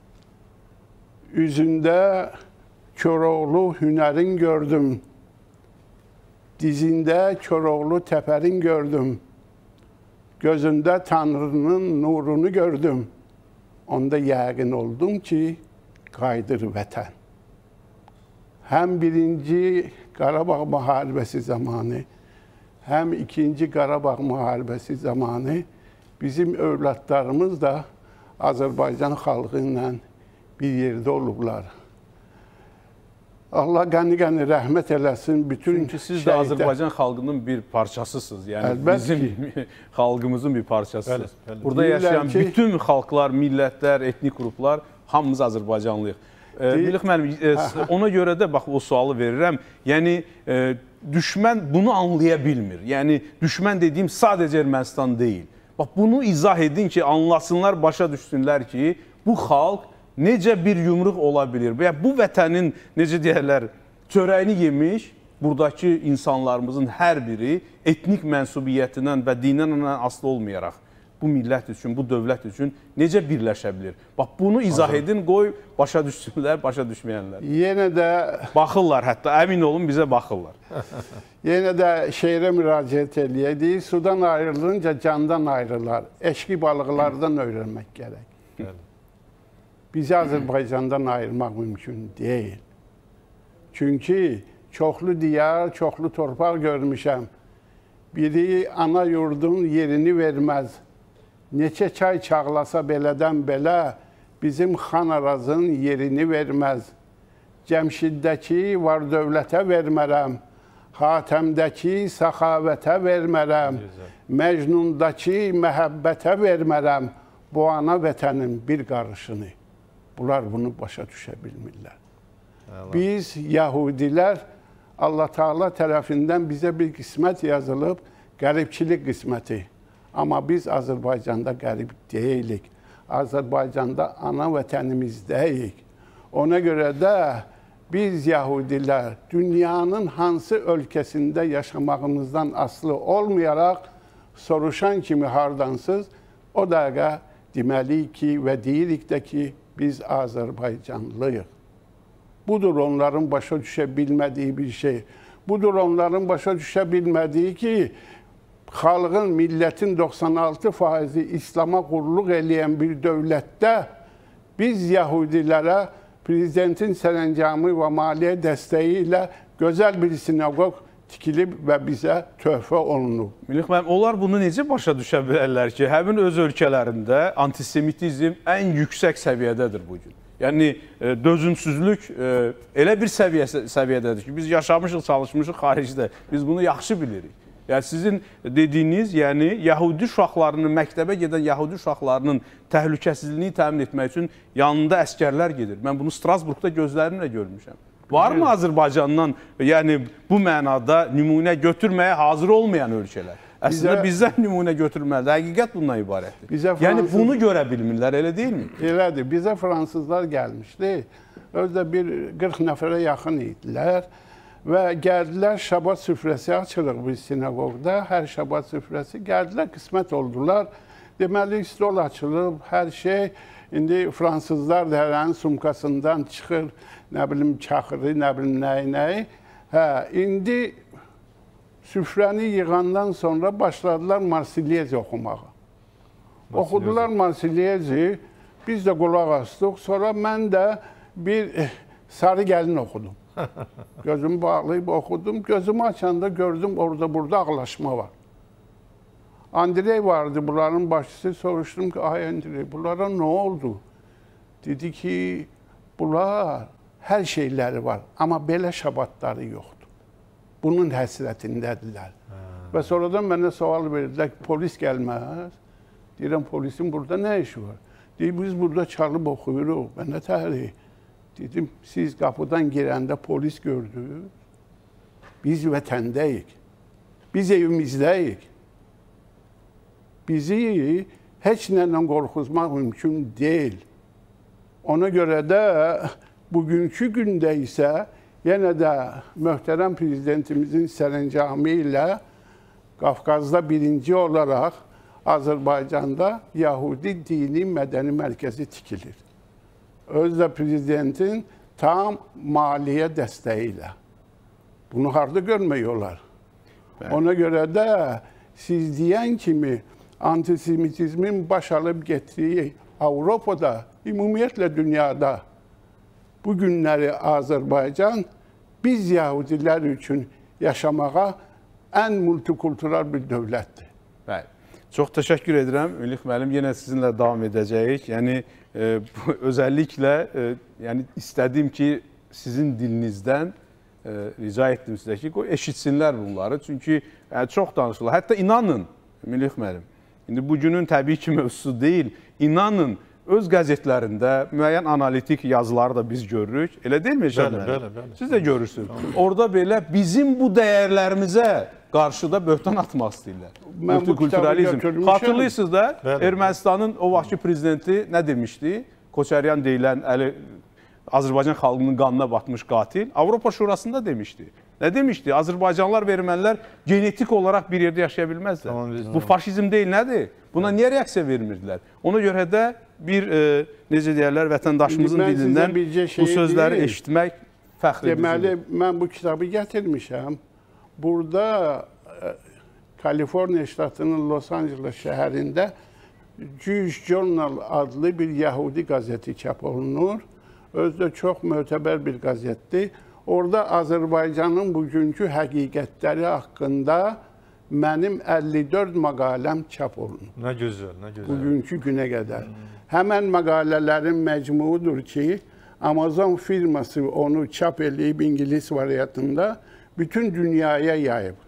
üzündə Koroğlu hünərin gördüm, dizində Koroğlu təpərin gördüm, gözündə Tanrının nurunu gördüm. Onda yəqin oldum ki, qayıdır vətən. Həm 1-ci Qarabağ müharibəsi zamanı, həm 2-ci Qarabağ müharibəsi zamanı bizim övladlarımız da Azərbaycan xalqı ilə bir yerdə olublar. Allah qəni-qəni rəhmət eləsin bütün Çünki siz də Azərbaycan xalqının bir parçasısınız. Yəni Əlbəttə bizim xalqımızın bir parçasısınız. Bəli. Burada yaşayan bütün xalqlar, millətlər, etnik qruplar hamımız Azərbaycanlıyıq. Biliq müəllim, ona görə də bax o sualı verirəm. Yəni düşmən bunu anlaya bilmir. Yəni düşmən dediyim sadəcə Ermənistan deyil. Bax bunu izah edin ki, anlasınlar, başa düşsünlər ki, bu xalq necə bir yumruq ola bilir? Və bu vətənin, necə deyərlər, çörəyini yemiş, buradakı insanlarımızın hər biri etnik mənsubiyyətindən və dindən asılı olmayaraq bu millət üçün, bu dövlət üçün necə birləşə bilir? Bax, bunu izah edin, qoy başa düşsünlər, başa düşməyənlər. Yenə də baxırlar, hətta əmin olun bizə baxırlar. Yenə də şeirə müraciət eləyək. Deyir, sudan ayrılınca candan ayrılar. Eşqi balıqlardan öyrənmək gərək. Bizi Azərbaycandan ayırmaq mümkün deyil. Çünki çoxlu diyar, çoxlu torpaq görmüşəm. Biri ana yurdun yerini verməz. Neçə çay çağlasa belədən belə, bizim Xan Arazın yerini verməz. Cəmşiddəki var dövlətə vermərəm, Hatəmdəki səxavətə vermərəm, Məcnundakı məhəbbətə vermərəm, bu ana vətənin bir qarışını. Bunlar bunu başa düşə bilmirlər. Biz, Yahudilər, Allah Teala tərəfindən bizə bir qismət yazılıb, qəribçilik qisməti. Amma biz Azərbaycanda qərib deyilik. Azərbaycanda ana vətənimizdəyik. Ona görə də biz Yahudilər dünyanın hansı ölkəsində yaşamağımızdan asılı olmayaraq soruşan kimi hardansız, o dəqiqə deməliyik ki və deyirik də ki, biz Azərbaycanlıyıq. Budur onların başa düşə bilmədiyi bir şey. Budur onların başa düşə bilmədiyi ki, xalqın, millətin 96% İslama qulluq eləyən bir dövlətdə biz Yahudilərə prezidentin sərəncamı və maliyyə dəstəyi ilə gözəl bir sinagog tikilib və bizə töhfə olunub. Milli müəllim, onlar bunu necə başa düşə bilərlər ki, həmin öz ölkələrində antisemitizm ən yüksək səviyyədədir bugün? Yəni, dözümsüzlük elə bir səviyyədədir ki, biz yaşamışıq, çalışmışıq xaricdə, biz bunu yaxşı bilirik. Yəni, sizin dediyiniz, yəni, yəhudi uşaqlarının, məktəbə gedən yəhudi uşaqlarının təhlükəsizliyini təmin etmək üçün yanında əskərlər gedir. Mən bunu Strasburqda gözlərimlə görmüşəm. Varmı Azərbaycandan, yəni, bu mənada nümunə götürməyə hazır olmayan ölkələr? Əslində bizdən nümunə götürməlidir. Həqiqət bundan ibarətdir. Yəni bunu görə bilmirlər, elə deyilmi? Elədir. Bizə fransızlar gəlmişdi. Özdə bir 40 nəfərə yaxın idilər və gəldilər, şabat süfrəsi açırıq biz sinagogda. Hər şabat süfrəsi gəldilər, qismət oldular. Deməli, stol açılıb, hər şey. İndi fransızlar da hərənin sumkasından çıxır, nə bilim, çaxırı, nə bilim, nəyi. Hə, indi süfrəni yığandan sonra başladılar Marsilyezi oxumağa. Oxudular Marsilyezi, biz də qulaq astıq. Sonra mən də bir sarı gəlin oxudum. Gözümü bağlayıb oxudum. Gözümü açanda gördüm orada burada ağlaşma var. Andrey vardı bunların başçısı. Soruşdum ki, ay Andrey, bunlara nə oldu? Dedi ki, bunlar hər şeyləri var, amma belə şabatları yoxdur. Bunun həsrətindədirlər. Və sonradan mənə sual verdilər ki, polis gəlməz. Deyirəm, polisin burada nə işi var? Deyir, biz burada çalıb oxuyuruq. Və nə təri? Dedim, siz qapıdan girəndə polis gördünüz. Biz vətəndəyik. Biz evimizdəyik. Bizi heç nələ qorxuzmaq mümkün deyil. Ona görə də bugünkü gündə isə yenə də möhtərəm prezidentimizin sərəncamı ilə Qafqazda birinci olaraq Azərbaycanda Yahudi dini mədəni mərkəzi tikilir. Özdə prezidentin tam maliyyə dəstəyi ilə. Bunu harada görmək olar? Ona görə də siz deyən kimi antisemitizmin baş alıb getdiyi Avropada, ümumiyyətlə dünyada bu günləri Azərbaycan biz Yahudilər üçün yaşamağa ən multikultural bir dövlətdir. Bəli. Çox təşəkkür edirəm. Ülük müəllim, yenə sizinlə davam edəcəyik. Yəni, özəlliklə istədim ki, sizin dilinizdən rica etdim sizə ki, eşitsinlər bunları. Çünki çox danışılır. Hətta inanın, Ülük müəllim, indi bugünün təbii ki, mövzusu deyil, inanın, öz qəzetlərində müəyyən analitik yazıları da biz görürük. Elə deyilmi? Bəli. Siz də görürsünüz. Orada belə bizim bu dəyərlərimizə qarşıda böhtan atmaq istəyirlər. Multikulturalizm. Xatırlayırsınız da Ermənistanın o vaxtki prezidenti nə demişdi? Koçaryan deyilən Azərbaycan xalqının qanına batmış qatil Avropa Şurasında demişdi. Nə demişdi? Azərbaycanlılar və ermənilər genetik olaraq bir yerdə yaşaya bilməzlər. Bu faşizm deyil, nədir? Buna niyə reaksiya vermirdilər? Ona görə də bir, necə deyərlər, vətəndaşımızın dilindən bu sözləri eşitmək fəxr edici. Deməli, mən bu kitabı gətirmişəm. Burada Kaliforniya ştatının Los Angeles şəhərində Jewish Journal adlı bir Yahudi qəzeti çap olunur. Özdə çox mötəbər bir qəzetdir. Orada Azərbaycanın bugünkü həqiqətləri haqqında mənim 54 məqaləm çap olunur. Nə gözəl, nə gözəl. Bugünkü günə qədər. Həmən məqalələrin məcmuudur ki, Amazon firması onu çap eləyib İngilis variantında bütün dünyaya yayıb.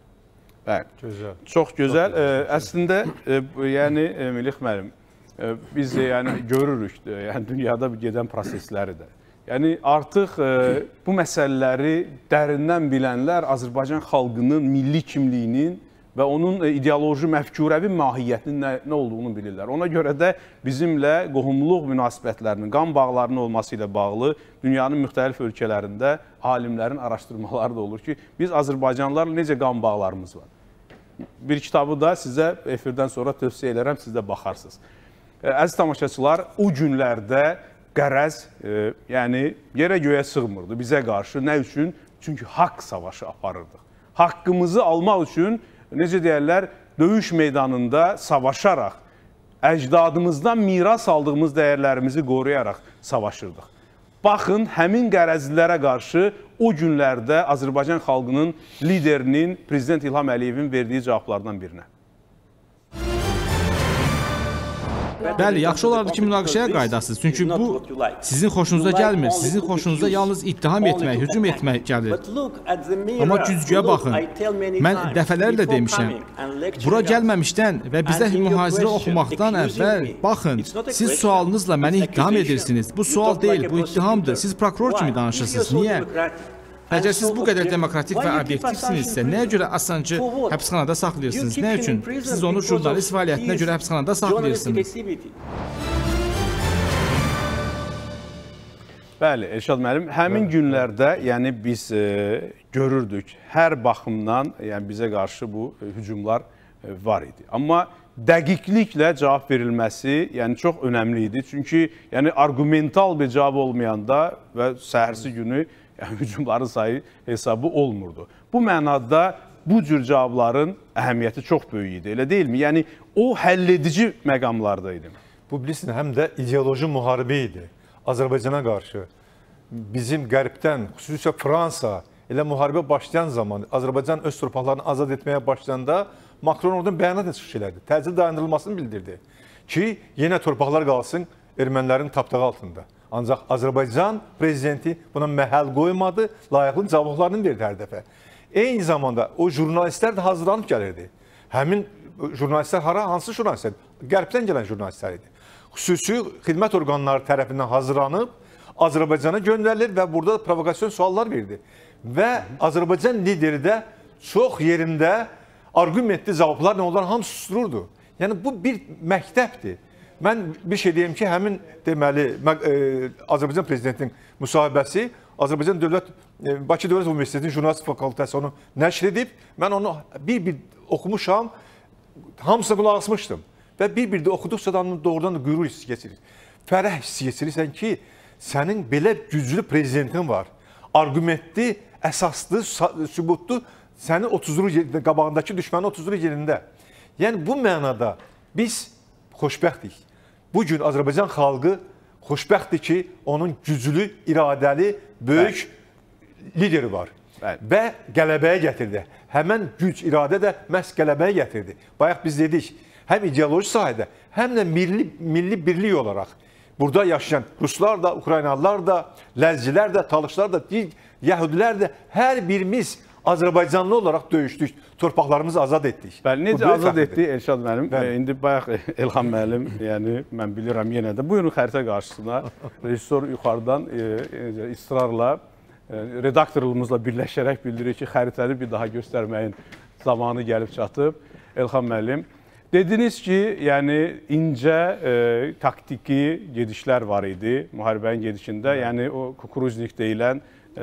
Bəli. Gözəl. Çox gözəl. Əslində, yəni, Milli müəllim, biz görürük, dünyada gedən prosesləri də. Yəni, artıq bu məsələləri dərindən bilənlər Azərbaycan xalqının milli kimliyinin və onun ideoloji, məfkurəvi mahiyyətinin nə olduğunu bilirlər. Ona görə də bizimlə qohumluq münasibətlərinin, qan bağlarının olması ilə bağlı dünyanın müxtəlif ölkələrində alimlərin araşdırmaları da olur ki, biz Azərbaycanlılarla necə qan bağlarımız var. Bir kitabı da sizə efirdən sonra tövsiyə edirəm, siz də baxarsınız. Əziz tamaşaçılar, o günlərdə qərəz, yəni yerə göyə sığmırdı bizə qarşı. Nə üçün? Çünki haqq savaşı aparırdıq. Haqqımızı almaq üçün, necə deyərlər, döyüş meydanında savaşaraq, əcdadımızdan miras aldığımız dəyərlərimizi qoruyaraq savaşırdıq. Baxın, həmin qərəzlilərə qarşı o günlərdə Azərbaycan xalqının liderinin, Prezident İlham Əliyevin verdiyi cavablardan birinə. Bəli, yaxşı olardı ki, münaqişəyə qaydasınız. Çünki bu sizin xoşunuza gəlmir. Sizin xoşunuza yalnız ittiham etmək, hücum etmək gəlir. Amma güzgüyə baxın. Mən dəfələrlə demişəm. Bura gəlməmişdən və bizə mühazirə oxumaqdan əvvəl baxın, siz sualınızla məni ittiham edirsiniz. Bu sual deyil, bu ittihamdır. Siz prokuror kimi danışırsınız. Niyə? Əgər siz bu qədər demokratik və obyektivsinizsə, nəyə görə Assancı həbsxanada saxlayırsınız? Nə üçün? Siz onu jurnalist fəaliyyətinə görə həbsxanada saxlayırsınız. Bəli, Elşad müəllim, həmin günlərdə yəni biz görürdük, hər baxımdan yəni bizə qarşı bu hücumlar var idi. Amma dəqiqliklə cavab verilməsi yəni çox önəmli idi. Çünki yəni argumental bir cavab olmayanda və səhərsi günü hücumların sayı hesabı olmurdu. Bu mənada bu cür cavabların əhəmiyyəti çox böyük idi, elə deyilmi? Yəni o həlledici məqamlarda idi. Bu bilirsiniz, həm də ideoloji müharibə idi Azərbaycana qarşı. Bizim qərbdən, xüsusilə Fransa elə müharibə başlayan zaman Azərbaycan öz torpaqlarını azad etməyə başlayanda Makron oradan bəyanat çıxış elədi. Təcil dayandırılmasını bildirdi ki, yenə torpaqlar qalsın ermənilərin tapdağı altında. Ancaq Azərbaycan prezidenti buna məhəl qoymadı, layiqli cavablarını verdi hər dəfə. Eyni zamanda o jurnalistlər də hazırlanıb gəlirdi. Həmin jurnalistlər hansı jurnalistlər? Qərbdən gələn jurnalistlər idi. Xüsusi xidmət orqanları tərəfindən hazırlanıb Azərbaycana göndərilir və burada provokasyon suallar verdi. Və Azərbaycan lideri də çox yerində argumentli cavablarla onların hamısı sustururdu. Yəni bu bir məktəbdir. Mən bir şey deyim ki, həmin deməli Azərbaycan prezidentinin müsahibəsi Azərbaycan Bakı Dövlət Universitetinin jurnalistik fakültəsi onu nəşr edib. Mən onu bir-bir oxumuşam, hamısına qulaq asmışdım. Və bir-bir də oxuduqca da doğrudan da qürur hissi keçirir. Fərəh hissi keçirirsən ki, sənin belə güclü prezidentin var. Argumentli, əsaslı, sübutlu, sənin 30 yerində, qabağındakı düşmənin 30 yerində. Yəni bu mənada biz xoşbəxtdik. Bugün Azərbaycan xalqı xoşbəxtdir ki, onun güclü, iradəli, böyük lideri var. Və qələbəyə gətirdi. Həmən güc, iradə də məhz qələbəyə gətirdi. Bayaq biz dedik, həm ideoloji sahədə, həm də milli birlik olaraq burada yaşayan Ruslar da, Ukraynalılar da, Ləzcilər də, Talışlar da, Yəhudilər də hər birimiz Azərbaycanlı olaraq döyüşdük, torpaqlarımızı azad etdik. Bəli, necə azad etdik Elşad müəllim? İndi bayaq Elham müəllim, yəni mən bilirəm yenə də. Buyurun xəritə qarşısına, rejissor yuxarıdan israrla, redaktorluğumuzla birləşərək bildirir ki, xəritəni bir daha göstərməyin zamanı gəlib çatıb. Elham müəllim, dediniz ki, yəni incə taktiki gedişlər var idi müharibənin gedişində. Yəni o kukuruznik deyilən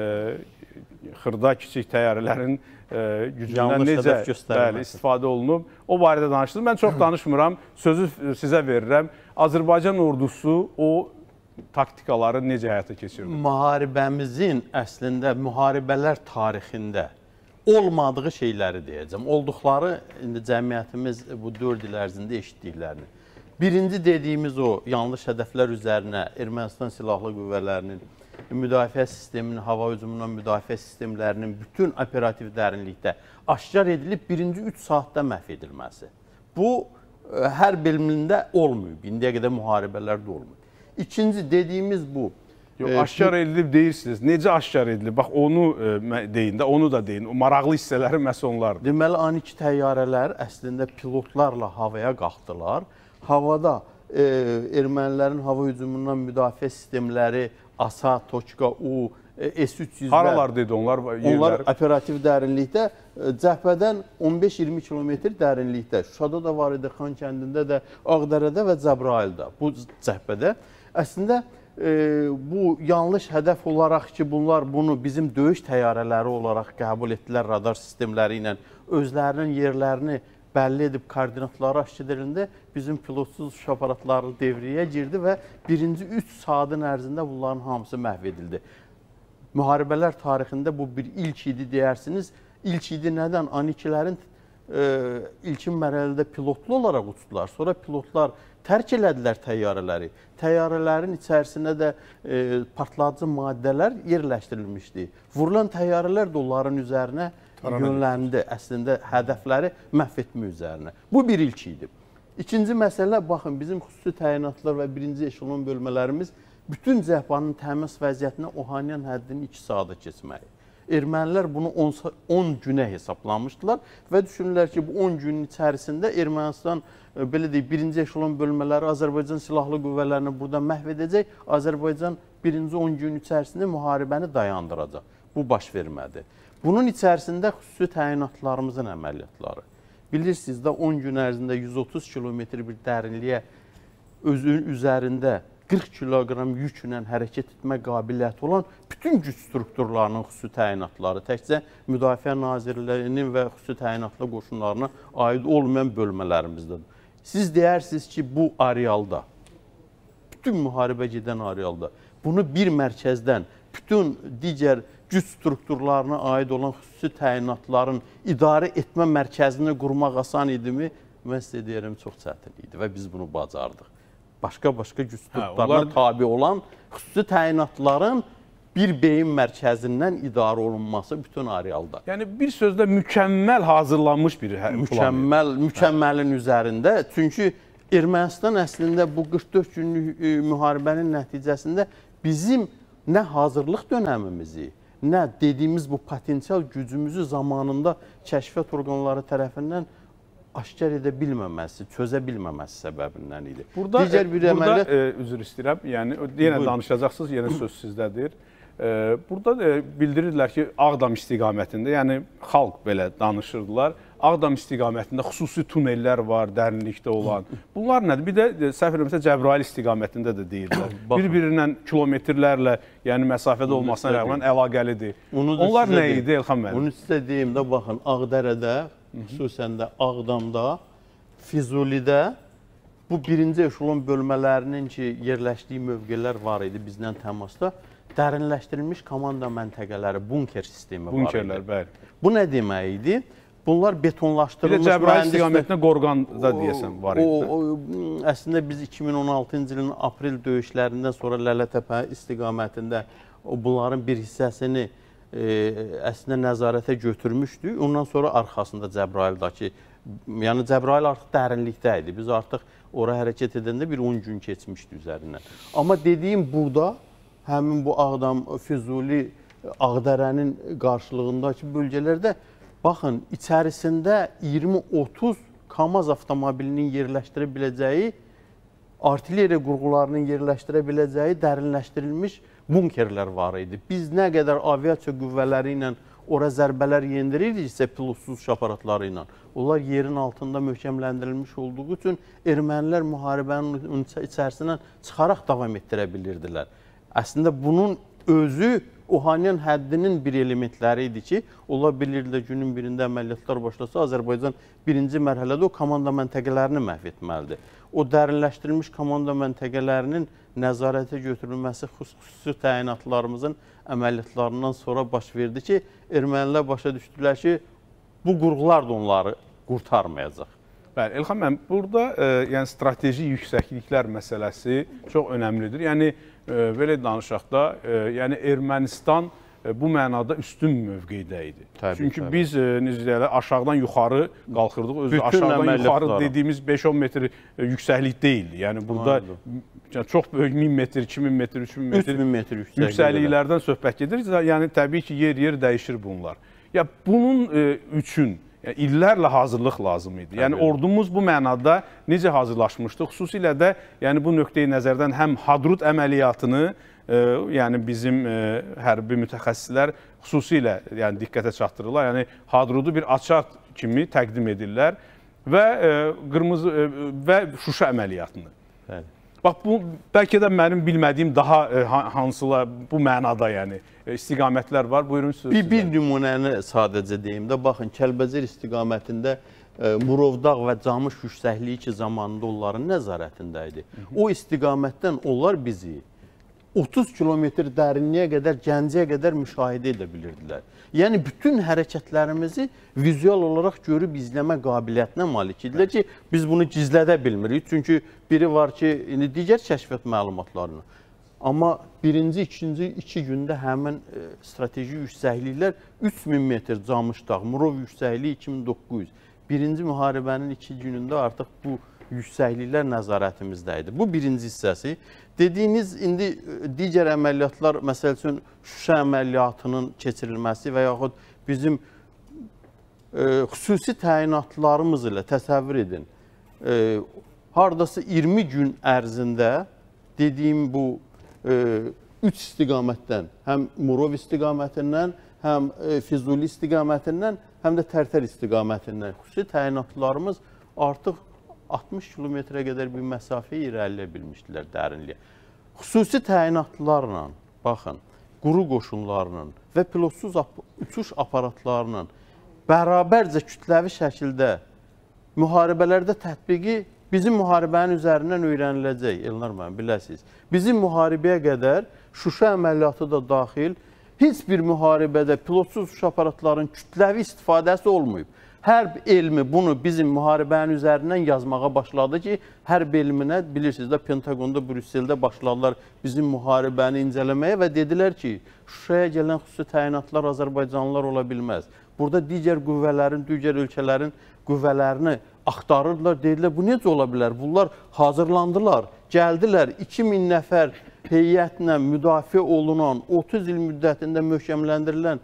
xırda kiçik təyyarələrin gücündən necə istifadə olunub, o barədə danışdınız. Mən çox danışmıram, sözü sizə verirəm. Azərbaycan ordusu o taktikaları necə həyata keçirdi? Müharibəmizin əslində müharibələr tarixində olmadığı şeyləri deyəcəm. Olduqları indi cəmiyyətimiz bu 4 il ərzində eşitdiklərini. Birinci dediyimiz o yanlış hədəflər üzərinə Ermənistan Silahlı Qüvvələrinin müdafiə sisteminin, hava hücumundan müdafiə sistemlərinin bütün operativ dərinlikdə aşkar edilib birinci 3 saatda məhv edilməsi. Bu, hər bölümündə olmuyor. İndiyə qədər müharibələrdə olmuyor. İkinci dediyimiz bu. Aşkar edilib deyirsiniz. Necə aşkar edilib? Bax, onu deyin də, onu da deyin. O maraqlı hissələri məhz onlardır. Deməli, An-2 təyyarələr əslində pilotlarla havaya qalxdılar. Havada ermənilərin hava hücumundan müdafiə sistemləri ASA, Toçka, U, S-300-lər... Haralar dedi onlar? Onlar operativ dərinlikdə, cəhbədən 15-20 kilometr dərinlikdə. Şuşada da var idi, Xan kəndində də, Ağdərədə və Cəbrayılda. Bu cəhbədə. Əslində, bu yanlış hədəf olaraq ki, bunlar bunu bizim döyüş təyyarələri olaraq qəbul etdilər radar sistemləri ilə, özlərinin yerlərini bəlli edib koordinatları aşkar edilində bizim pilotsuz uçuş aparatları devrəyə girdi və birinci 3 saatın ərzində bunların hamısı məhv edildi. Müharibələr tarixində bu bir ilk idi deyirsiniz. İlk idi nədən? An-2-lərin ilkin mərhələdə pilotlu olaraq uçdular. Sonra pilotlar tərk elədilər təyyarələri. Təyyarələrin içərisinə də partlayıcı maddələr yerləşdirilmişdi. Vurulan təyyarələr də onların üzərinə yönləndi, əslində hədəfləri məhv etmə üzərinə. Bu bir ilk idi. İkinci məsələ, baxın, bizim xüsusi təyinatlar və birinci eşelon bölmələrimiz bütün cəbhanın təmas vəziyyətinə Ohanyan həddini 2 saata keçməyi. Ermənilər bunu 10 günə hesablamışdılar və düşünürlər ki, bu 10 günün içərisində Ermənistan, belə deyək, birinci eşelon bölmələri Azərbaycan Silahlı Qüvvələrini burada məhv edəcək, Azərbaycan birinci 10 gün içərisində müharibəni dayandıracaq. Bu baş vermədi. Bunun içərisində xüsusi təyinatlarımızın əməliyyatları. Bilirsiniz də 10 gün ərzində 130 kilometr bir dərinliyə özünün üzərində 40 kiloqram yüklə hərəkət etmə qabiliyyəti olan bütün güc strukturlarının xüsusi təyinatları, təkcə Müdafiə Nazirliyinin və xüsusi təyinatlı qoşunlarına aid olmayan bölmələrimizdir. Siz deyərsiniz ki, bu arealda, bütün müharibə gedən arealda, bunu bir mərkəzdən bütün digər güc strukturlarına aid olan xüsusi təyinatların idarə etmə mərkəzini qurmaq asan idimi? Mən sizə deyərəm, çox çətin idi və biz bunu bacardıq. Başqa güc strukturlarına tabi olan xüsusi təyinatların bir beyin mərkəzindən idarə olunması bütün arealda. Yəni bir sözlə mükəmməl hazırlanmış bir mükəmməlin üzərində. Çünki Ermənistan əslində bu 44 günlük müharibənin nəticəsində bizim nə hazırlıq dönəmimizi, nə dediyimiz bu potensial gücümüzü zamanında kəşfiyyat orqanları tərəfindən aşkar edə bilməməsi, çözə bilməməsi səbəbindən idi. Burada üzr istəyirəm, yəni yenə danışacaqsınız, yenə söz sizdədir. Burada bildirirlər ki, Ağdam istiqamətində, yəni xalq belə danışırdılar, Ağdam istiqamətində xüsusi tunellər var, dərinlikdə olan. Bunlar nədir? Bir də səhv eləmirəmsə Cəbrayıl istiqamətində də deyirlər. Bir-birindən kilometrlərlə, yəni məsafədə olmasına rəğmən əlaqəlidir. Onlar nə idi Elxan müəllim? Bunu sizə deyim də, baxın, Ağdərədə, xüsusən də Ağdamda, Füzulidə bu birinci eşelon bölmələrinin ki, yerləşdiyi mövqelər var idi bizlə təmasda. Dərinləşdirilmiş komanda məntəqələri, bunker sistemi var idi. Bunkerlər, bəli. Bu nə demək idi? Bunlar betonlaşdırılmış. Bir də Cəbrayıl istiqamətində Qorqanda deyəsən var idi. Əslində biz 2016-cı ilin aprel döyüşlərindən sonra Lələtəpə istiqamətində bunların bir hissəsini əslində nəzarətə götürmüşdük. Ondan sonra arxasında Cəbrayıldakı, yəni Cəbrayıl artıq dərinlikdə idi. Biz artıq ora hərəkət edəndə bir 10 gün keçmişdi üzərindən. Amma dediyim burada, həmin bu Ağdam, Füzuli, Ağdərənin qarşılığındakı bölgələrdə, baxın, içərisində 20-30 KAMAZ avtomobilinin yerləşdirə biləcəyi, artilleriya qurğularının yerləşdirə biləcəyi dərinləşdirilmiş bunkerlər var idi. Biz nə qədər aviasiya qüvvələri ilə ora zərbələr yendiririksə, pilotsuz uçuş aparatları ilə, onlar yerin altında möhkəmləndirilmiş olduğu üçün ermənilər müharibənin içərisindən çıxaraq davam etdirə bilirdilər. Əslində bunun özü Ohanyan həddinin bir elementləri idi ki, ola bilirdi günün birində əməliyyatlar başlasa, Azərbaycan birinci mərhələdə o komanda məntəqələrini məhv etməlidir. O dərinləşdirilmiş komanda məntəqələrinin nəzarətə götürülməsi xüsusi təyinatlarımızın əməliyyatlarından sonra baş verdi ki, ermənilər başa düşdülər ki, bu qurğular da onları qurtarmayacaq. Bəli, Elxan müəllim, burada yəni strateji yüksəkliklər məsələsi çox önəmlidir. Yəni belə danışaq da, yəni Ermənistan bu mənada üstün mövqedə idi. Çünki biz aşağıdan yuxarı qalxırdıq. Özü aşağıdan yuxarı dediyimiz 5-10 metr yüksəklik deyildi. Yəni burada çox böyük 1000 metr, 2000 metr, 3000 metr yüksəkliklərdən söhbət gedir. Yəni təbii ki, yer dəyişir bunlar. Ya bunun üçün illərlə hazırlıq lazım idi. Yəni ordumuz bu mənada necə hazırlaşmışdı? Xüsusilə də yəni bu nöqteyi nəzərdən həm Hadrut əməliyyatını, yəni bizim hərbi mütəxəssislər xüsusilə yəni diqqətə çatdırırlar. Yəni Hadrutu bir açar kimi təqdim edirlər və Şuşa əməliyyatını. Bəli. Bax, bu bəlkə də mənim bilmədiyim daha hansılar bu mənada yəni istiqamətlər var. Buyurun söz sizə. Bir nümunəni sadəcə deyim də, baxın, Kəlbəcər istiqamətində Murovdağ və Camış yüksəkliyi ki, zamanında onların nəzarətində idi. O istiqamətdən onlar bizi 30 kilometr dərinliyə qədər, Gəncəyə qədər müşahidə edə bilirdilər. Yəni bütün hərəkətlərimizi vizual olaraq görüb izləmə qabiliyyətinə malik idilər ki, biz bunu gizlədə bilmirik. Çünki biri var ki, indi digər kəşfiyyat məlumatlarını. Amma birinci, ikinci 2 gündə həmin strateji yüksəkliklər 3000 metr Camışdağ, Murov yüksəkliyi 2900. Birinci müharibənin 2 günündə artıq bu yüksəkliklər nəzarətimizdə idi. Bu birinci hissəsi. Dediyiniz indi digər əməliyyatlar, məsəl üçün Şuşa əməliyyatının keçirilməsi və yaxud bizim xüsusi təyinatlarımız ilə təsəvvür edin. Hardasa 20 gün ərzində dediyim bu 3 istiqamətdən, həm Murov istiqamətindən, həm Füzuli istiqamətindən, həm də Tərtər istiqamətindən xüsusi təyinatlarımız artıq 60 kilometrə qədər bir məsafəyə irəliləyə bilmişdilər dərinliyə. Xüsusi təyinatlarla, baxın, quru qoşunlarla və pilotsuz uçuş aparatlarla bərabərcə kütləvi şəkildə müharibələrdə tətbiqi bizim müharibənin üzərindən öyrəniləcək, Elnar müəllim, biləsiniz. Bizim müharibəyə qədər Şuşa əməliyyatı da daxil heç bir müharibədə pilotsuz uçuş aparatlarının kütləvi istifadəsi olmayıb. Hərb elmi bunu bizim müharibənin üzərindən yazmağa başladı ki, hərb elminə bilirsiniz də Pentagonda, Brüsseldə başladılar bizim müharibəni incələməyə və dedilər ki, Şuşaya gələn xüsusi təyinatlar Azərbaycanlılar ola bilməz. Burada digər qüvvələrin, digər ölkələrin qüvvələrini axtarırdılar, dedilər, bu necə ola bilər? Bunlar hazırlandılar, gəldilər, 2000 nəfər heyətlə müdafiə olunan, 30 il müddətində möhkəmləndirilən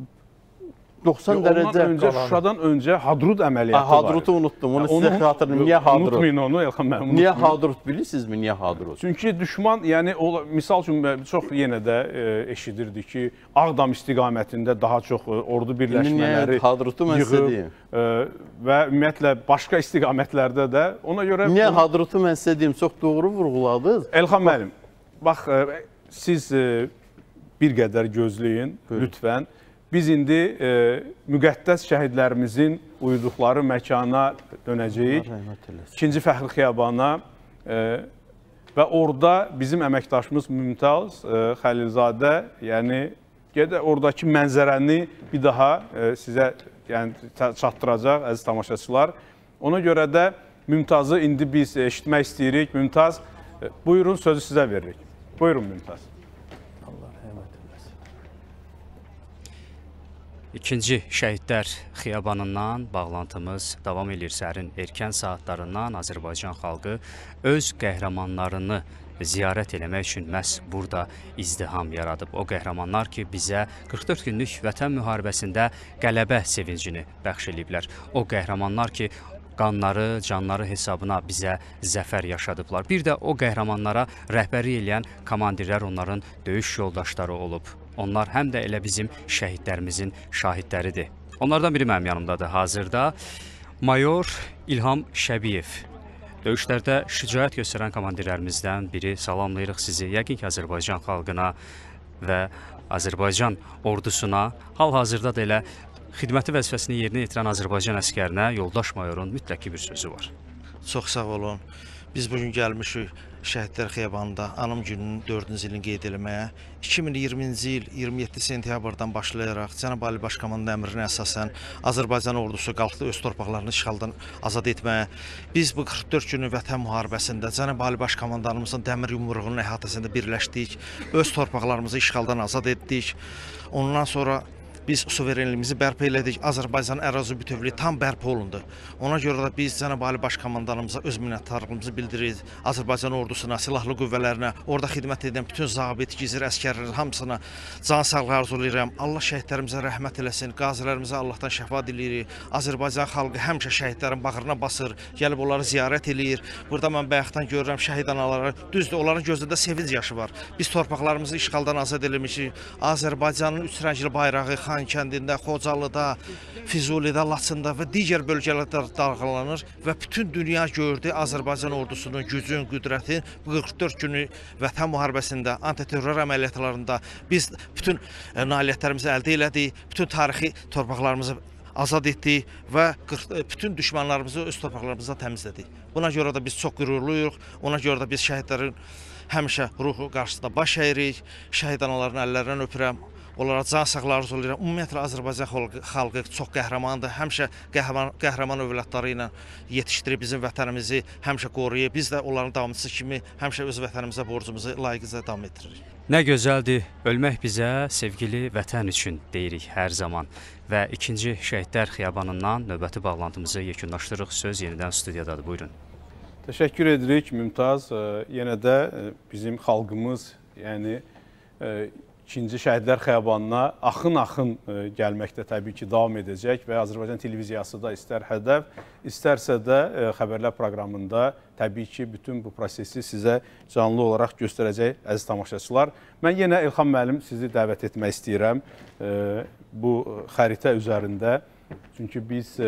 90 dərəcə öncə Şuşadan öncə Hadrut əməliyyatı var. Hadrutu unutdum. Onu sizə xatırlayım. Niyə Hadrut? Unutmayın onu, Elxan müəllim. Niyə Hadrut bilirsinizmi? Niyə Hadrut? Çünki düşman, yəni misal üçün çox yenə də eşidirdi ki, Ağdam istiqamətində daha çox ordu birləşmələri Hadrutu mən sizə deyim. Və ümumiyyətlə başqa istiqamətlərdə də ona görə Niyə Hadrutu mən sizə deyim? Çox doğru vurğuladınız. Elxan müəllim, bax siz bir qədər gözləyin lütfən. Biz indi müqəddəs şəhidlərimizin uyuduqları məkana dönəcəyik, 2-ci Fəxri Xiyabana və orada bizim əməkdaşımız Mümtaz Xəlilzadə, yəni oradakı mənzərəni bir daha sizə çatdıracaq, əziz tamaşaçılar. Ona görə də Mümtazı indi biz eşitmək istəyirik. Mümtaz, buyurun, sözü sizə veririk. Buyurun, Mümtaz. İkinci Şəhidlər Xiyabanından bağlantımız davam edir. Səhərin erkən saatlarından Azərbaycan xalqı öz qəhrəmanlarını ziyarət eləmək üçün məhz burada izdiham yaradıb. O qəhrəmanlar ki, bizə 44 günlük vətən müharibəsində qələbə sevincini bəxş eləyiblər. O qəhrəmanlar ki, qanları, canları hesabına bizə zəfər yaşadıblar. Bir də o qəhrəmanlara rəhbəri eləyən komandirlər onların döyüş yoldaşları olub. Onlar həm də elə bizim şəhidlərimizin şahidləridir. Onlardan biri mənim yanımdadır hazırda. Mayor İlham Şəbiyev. Döyüşlərdə şücaət göstərən komandirlərimizdən biri. Salamlayırıq sizi. Yəqin ki, Azərbaycan xalqına və Azərbaycan ordusuna, hal-hazırda da elə xidməti vəzifəsini yerinə yetirən Azərbaycan əskərinə yoldaş mayorun mütləq bir sözü var. Çox sağ olun. Biz bugün gəlmişik Şəhidlər Xiyabanında anım gününün 4-cü ilini qeyd eləməyə. 2020-ci il 27 sentyabrdan başlayaraq Cənab Ali Baş Komandanın əmrinə əsasən Azərbaycan ordusu qalxdı öz torpaqlarını işğaldan azad etməyə. Biz bu 44 günlük vətən müharibəsində Cənab Ali Baş Komandanımızın dəmir yumruğunun əhatəsində birləşdik. Öz torpaqlarımızı işğaldan azad etdik. Ondan sonra biz suverenliyimizi bərpa elədik. Azərbaycanın ərazi bütövlüyü tam bərpa olundu. Ona görə də biz Cənab Ali Baş Komandanımıza öz minnətdarlığımızı bildiririk. Azərbaycan ordusuna, silahlı qüvvələrinə, orada xidmət edən bütün zabit, gizir, əskərlərin hamısına can sağlığı arzulayıram. Allah şəhidlərimizə rəhmət eləsin. Qazilərimizə Allahdan şəfa diləyirik. Azərbaycan xalqı həmişə şəhidlərin bağrına basır, gəlib onları ziyarət eləyir. Burada mən bayaqdan görürəm şəhid anaları. Düzdür, onların gözündə sevinc yaşı var. Biz torpaqlarımızı işğaldan azad eləmişik. Azərbaycanın 3 rəngli bayrağı Xankəndində, Xocalıda, Füzulidə, Laçında və digər bölgələrdə dalğalanır və bütün dünya gördü Azərbaycan ordusunun gücün, qüdrətin bu 44 günlük vətən müharibəsində, antiterror əməliyyatlarında biz bütün nailiyyətlərimizi əldə elədik, bütün tarixi torpaqlarımızı azad etdik və bütün düşmanlarımızı öz torpaqlarımızdan təmizlədik. Buna görə də biz çox qürurluyuq, ona görə də biz şəhidlərin həmişə ruhu qarşısında baş əyirik. Şəhid anaların əllərindən öpürəm. Onlara can sağlığı arzulayıram. Ümumiyyətlə Azərbaycan xalqı çox qəhrəmandır. Həmişə qəhrəman övladları ilə yetişdirib bizim vətənimizi həmişə qoruyub. Biz də onların davamçısı kimi həmişə öz vətənimizə borcumuzu layiqicə davam etdiririk. Nə gözəldir, ölmək bizə sevgili vətən üçün deyirik hər zaman. Və ikinci Şəhidlər Xiyabanından növbəti bağlantımızı yekunlaşdırırıq. Söz yenidən studiyadadır, buyurun. Təşəkkür edirik Mümtaz. Yenə də bizim xalqımız, yəni İkinci Şəhidlər Xiyabanına axın-axın gəlməkdə təbii ki, davam edəcək və Azərbaycan televiziyası da istər Hədəf, istərsə də xəbərlər proqramında təbii ki, bütün bu prosesi sizə canlı olaraq göstərəcək əziz tamaşaçılar. Mən yenə İlham müəllim sizi dəvət etmək istəyirəm bu xəritə üzərində. Çünki biz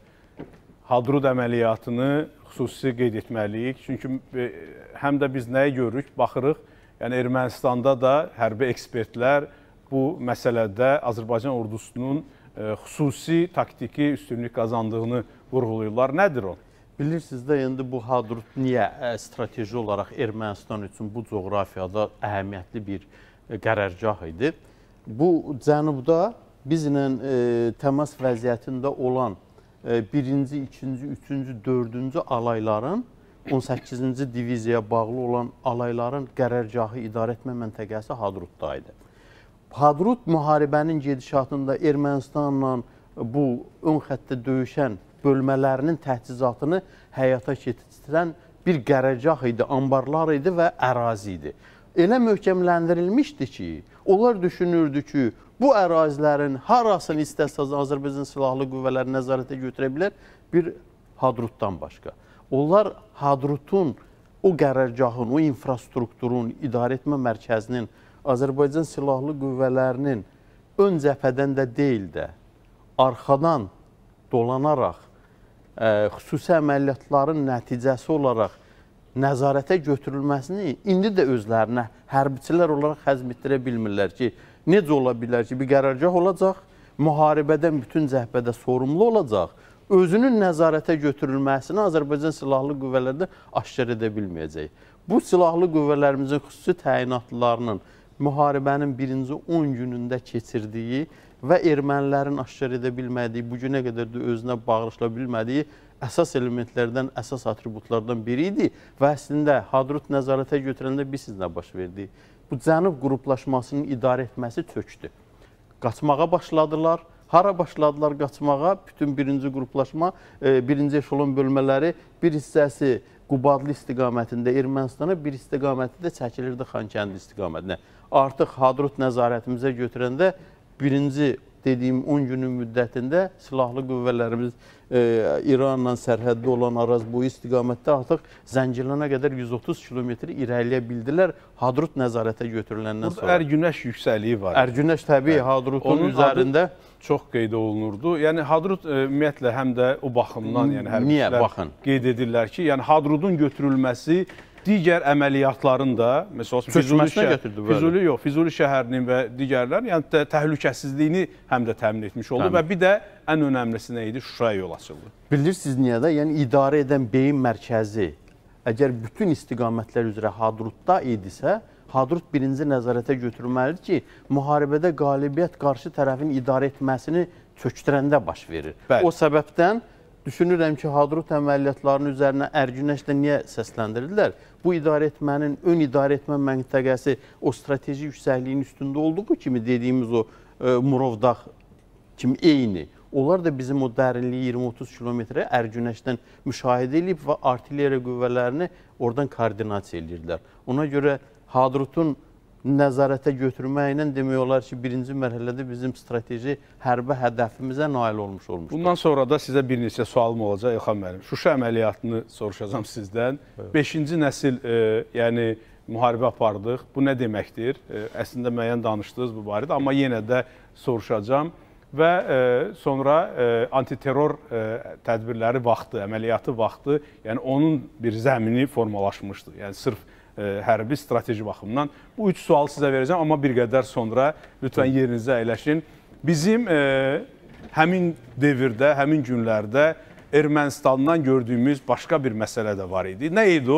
Hadrut əməliyyatını xüsusi qeyd etməliyik. Çünki həm də biz nəyə görürük, baxırıq. Yəni Ermənistanda da hərbi ekspertlər bu məsələdə Azərbaycan ordusunun xüsusi taktiki üstünlük qazandığını vurğulayırlar. Nədir o? Bilirsiniz də, indi bu Hadrut niyə strateji olaraq Ermənistan üçün bu coğrafiyada əhəmiyyətli bir qərargah idi? Bu cənubda bizlə təmas vəziyyətində olan 1-ci, 2-ci, 3-cü, 4-cü alayların 18-ci diviziyaya bağlı olan alayların qərargahı idarə etmə məntəqəsi Hadrutda idi. Hadrut müharibənin gedişatında Ermənistanla bu ön xəttdə döyüşən bölmələrinin təchizatını həyata keçirən bir qərargah idi, ambarlar idi və ərazi idi. Elə möhkəmləndirilmişdi ki, onlar düşünürdü ki, bu ərazilərin harasını istəsə Azərbaycan Silahlı Qüvvələri nəzarətə götürə bilər bir Hadrutdan başqa. Onlar Hadrutun, o qərargahın, o infrastrukturun, idarə etmə mərkəzinin, Azərbaycan Silahlı Qüvvələrinin ön cəbhədən də deyil də, arxadan dolanaraq, xüsusi əməliyyatların nəticəsi olaraq nəzarətə götürülməsini indi də özlərinə hərbiçilər olaraq həzm etdirə bilmirlər ki, necə ola bilər ki, bir qərargah olacaq, müharibədən bütün cəhbədə sorumlu olacaq, özünün nəzarətə götürülməsini Azərbaycan Silahlı Qüvvələrdə aşkar edə bilməyəcək. Bu Silahlı Qüvvələrimizin xüsusi təyinatlılarının müharibənin birinci 10 günündə keçirdiyi və ermənilərin aşkar edə bilmədiyi, bu günə qədər də özünə bağışla bilmədiyi əsas elementlərdən, əsas atributlardan biri idi və əslində Hadrut nəzarətə götürəndə bilirsiniz nə baş verdi? Bu cənub qruplaşmasının idarə etməsi çökdü. Qaçmağa başladılar. Hara başladılar qaçmağa? Bütün birinci qruplaşma, birinci eşelon bölmələri bir hissəsi Qubadlı istiqamətində Ermənistana, bir istiqaməti də çəkilirdi Xankəndi istiqamətinə. Artıq Hadrut nəzarətimizə götürəndə birinci dediyim 10 günün müddətində silahlı qüvvələrimiz İranla sərhəddə olan Arazboyu istiqamətdə artıq Zəngilana qədər 130 kilometr irəliyə bildilər Hadrut nəzarətə götürüləndən sonra. Burada Ərgünəş yüksəliyi var. Ərgünəş təbii Hadrutun üzərində çox qeyd olunurdu. Yəni Hadrut ümumiyyətlə həm də o baxımdan, yəni hərbçilər qeyd edirlər ki, yəni Hadrutun götürülməsi digər əməliyyatların da, məsələn, Füzuli şəhərinin və digərlərin, yəni təhlükəsizliyini həm də təmin etmiş oldu və bir də ən önəmlisi nə idi? Şuşaya yol açıldı. Bilirsiniz niyə də? Yəni idarə edən beyin mərkəzi əgər bütün istiqamətlər üzrə Hadrutda idisə, Hadrut birinci nəzarətə götürülməlidir ki, müharibədə qalibiyyət qarşı tərəfin idarə etməsini çöktürəndə baş verir. O səbəbdən düşünürəm ki, Hadrut əməliyyatlarının üzərinə Ərgünəşdə niyə səsləndirdilər? Bu idarə etmənin, ön idarə etmə məntəqəsi o strateji yüksəkliyin üstündə olduğu kimi dediyimiz o Murovdağ kimi eyni. Onlar da bizim o dərinliyi 20-30 kilometrə Ərgünəşdən müşahidə edib və artilleriya qüvvələrini oradan koordinasiya edirlər. Ona görə Hadrutun nəzarətə götürməklə demək olar ki, birinci mərhələdə bizim strateji hərbi hədəfimizə nail olmuş olmuşdur. Bundan sonra da sizə bir neçə sualım olacaq İlham müəllim. Şuşa əməliyyatını soruşacağım sizdən. 5-ci nəsil yəni müharibə apardıq. Bu nə deməkdir? Əslində müəyyən danışdınız bu barədə, amma yenə də soruşacağam. Və sonra antiterror tədbirləri vaxtı, əməliyyatı vaxtı, yəni onun bir zəmini formalaşmışdı. Yəni sırf hərbi strateji baxımdan. Bu 3 sualı sizə verəcəm, amma bir qədər sonra lütfən yerinizə əyləşin. Bizim həmin devirdə, həmin günlərdə Ermənistandan gördüyümüz başqa bir məsələ də var idi. Nə idi o?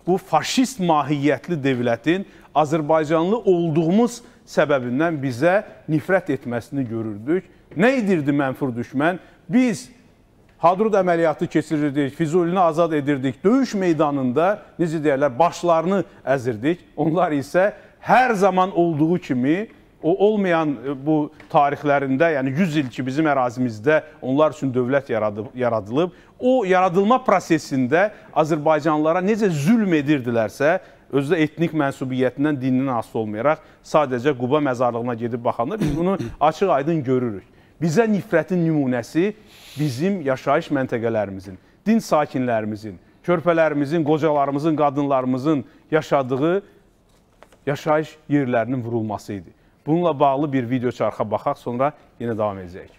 bu faşist mahiyyətli dövlətin Azərbaycanlı olduğumuz səbəbindən bizə nifrət etməsini görürdük. Nə edirdi mənfur düşmən? Biz Hadrut əməliyyatı keçirirdik, Füzulini azad edirdik, döyüş meydanında, necə deyərlər, başlarını əzirdik. Onlar isə hər zaman olduğu kimi, o olmayan bu tarixlərində, yəni 100 il ki bizim ərazimizdə onlar üçün dövlət yaradılıb, o yaradılma prosesində Azərbaycanlılara necə zülm edirdilərsə, özü də etnik mənsubiyyətindən, dinindən asılı olmayaraq, sadəcə Quba məzarlığına gedib baxanda biz bunu açıq-aydın görürük. Bizə nifrətin nümunəsi bizim yaşayış məntəqələrimizin, din sakinlərimizin, körpələrimizin, qocalarımızın, qadınlarımızın yaşadığı yaşayış yerlərinin vurulması idi. Bununla bağlı bir video çarxa baxaq, sonra yenə davam edəcəyik.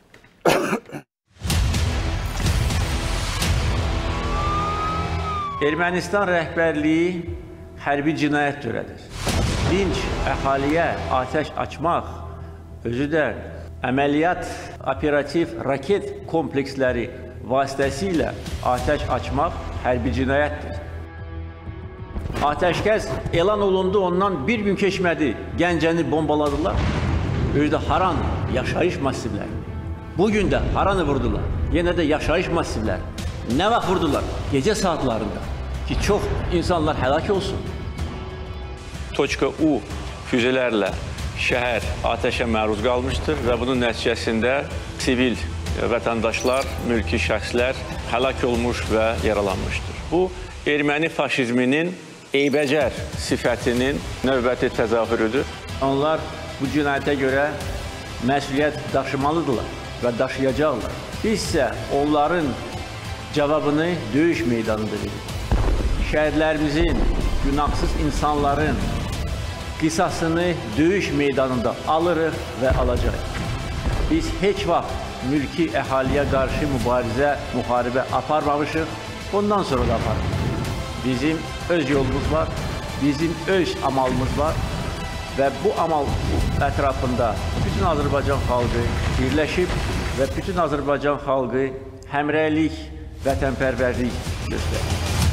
Ermənistan rəhbərliyi hərbi cinayət törədir. Dinc əhaliyə atəş açmaq, özü də əməliyyat, operativ raket kompleksləri vasitəsilə atəş açmaq hərbi cinayətdir. Atəşkəs elan olundu, ondan bir gün keçmədi, Gəncəni bombaladılar. Özü də Haran yaşayış massivləri. Bugün də Haranı vurdular, yenə də yaşayış massivləri. Nə vaxt vurdular? Gecə saatlarında ki, çox insanlar həlak olsun. .U füzelərlə şəhər atəşə məruz qalmışdır və bunun nəticəsində sivil vətəndaşlar, mülki şəxslər həlak olmuş və yaralanmışdır. Bu, erməni faşizminin eybəcər sifətinin növbəti təzahürüdür. Onlar bu cinayətə görə məsuliyyət daşımalıdırlar və daşıyacaqlar. Biz isə onların cavabını döyüş meydanında veririk. Şəhidlərimizin, günahsız insanların qisasını döyüş meydanında alırıq və alacaq. Biz heç vaxt mülki əhaliyə qarşı müharibə aparmamışıq, bundan sonra da aparırıq. Bizim öz yolumuz var, bizim öz amalımız var və bu amal ətrafında bütün Azərbaycan xalqı birləşib və bütün Azərbaycan xalqı həmrəylik, vətənpərvərlik göstərir.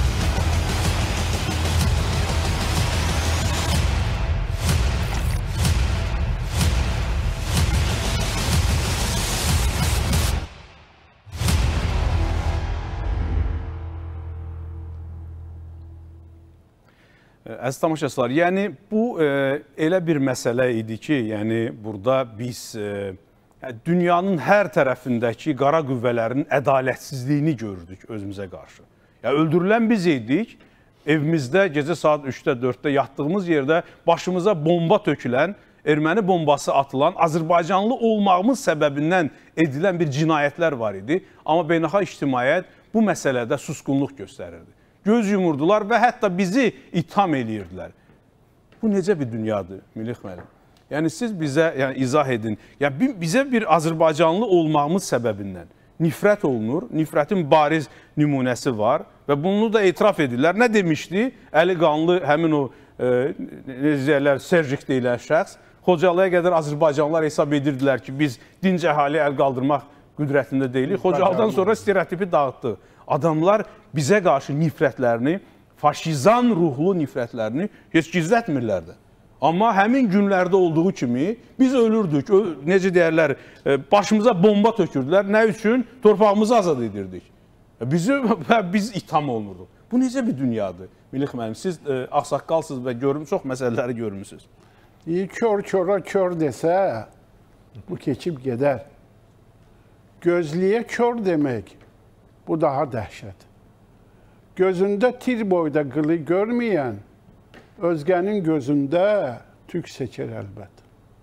Əziz tamaşaçılar, yəni bu elə bir məsələ idi ki, yəni burada biz dünyanın hər tərəfindəki qara qüvvələrin ədalətsizliyini gördük özümüzə qarşı. Yəni öldürülən biz idik, evimizdə gecə saat 3-də, 4-də yatdığımız yerdə başımıza bomba tökülən, erməni bombası atılan, Azərbaycanlı olmağımız səbəbindən edilən bir cinayətlər var idi. Amma beynəlxalq ictimaiyyət bu məsələdə susqunluq göstərirdi. Göz yumurdular və hətta bizi itham eləyirdilər. Bu necə bir dünyadır, Milih müəllim? Yəni siz bizə izah edin. Yəni bizə bir Azərbaycanlı olmağımız səbəbindən nifrət olunur, nifrətin bariz nümunəsi var və bunu da etiraf edirlər. Nə demişdi? Əli qanlı həmin o Serjik deyilən şəxs Xocalıya qədər Azərbaycanlılar hesab edirdilər ki, biz dinc əhali əl qaldırmaq qüdrətində deyilik. Xocalıdan sonra stereotipi dağıtdı. Adamlar bizə qarşı nifrətlərini, faşizan ruhlu nifrətlərini heç gizlətmirlər də. Amma həmin günlərdə olduğu kimi biz ölürdük, necə deyərlər, başımıza bomba tökürdülər. Nə üçün? Torpağımızı azad edirdik. Biz itham olunurduq. Bu necə bir dünyadır? Milih müəllim, siz ağsaqqalsınız və çox məsələləri görmüsünüz. Kör köra kör desə, bu keçib gedər. Gözliyə kör demək, bu daha dəhşət. Gözündə tir boyda qılı görməyən, özgənin gözündə tük seçər əlbət.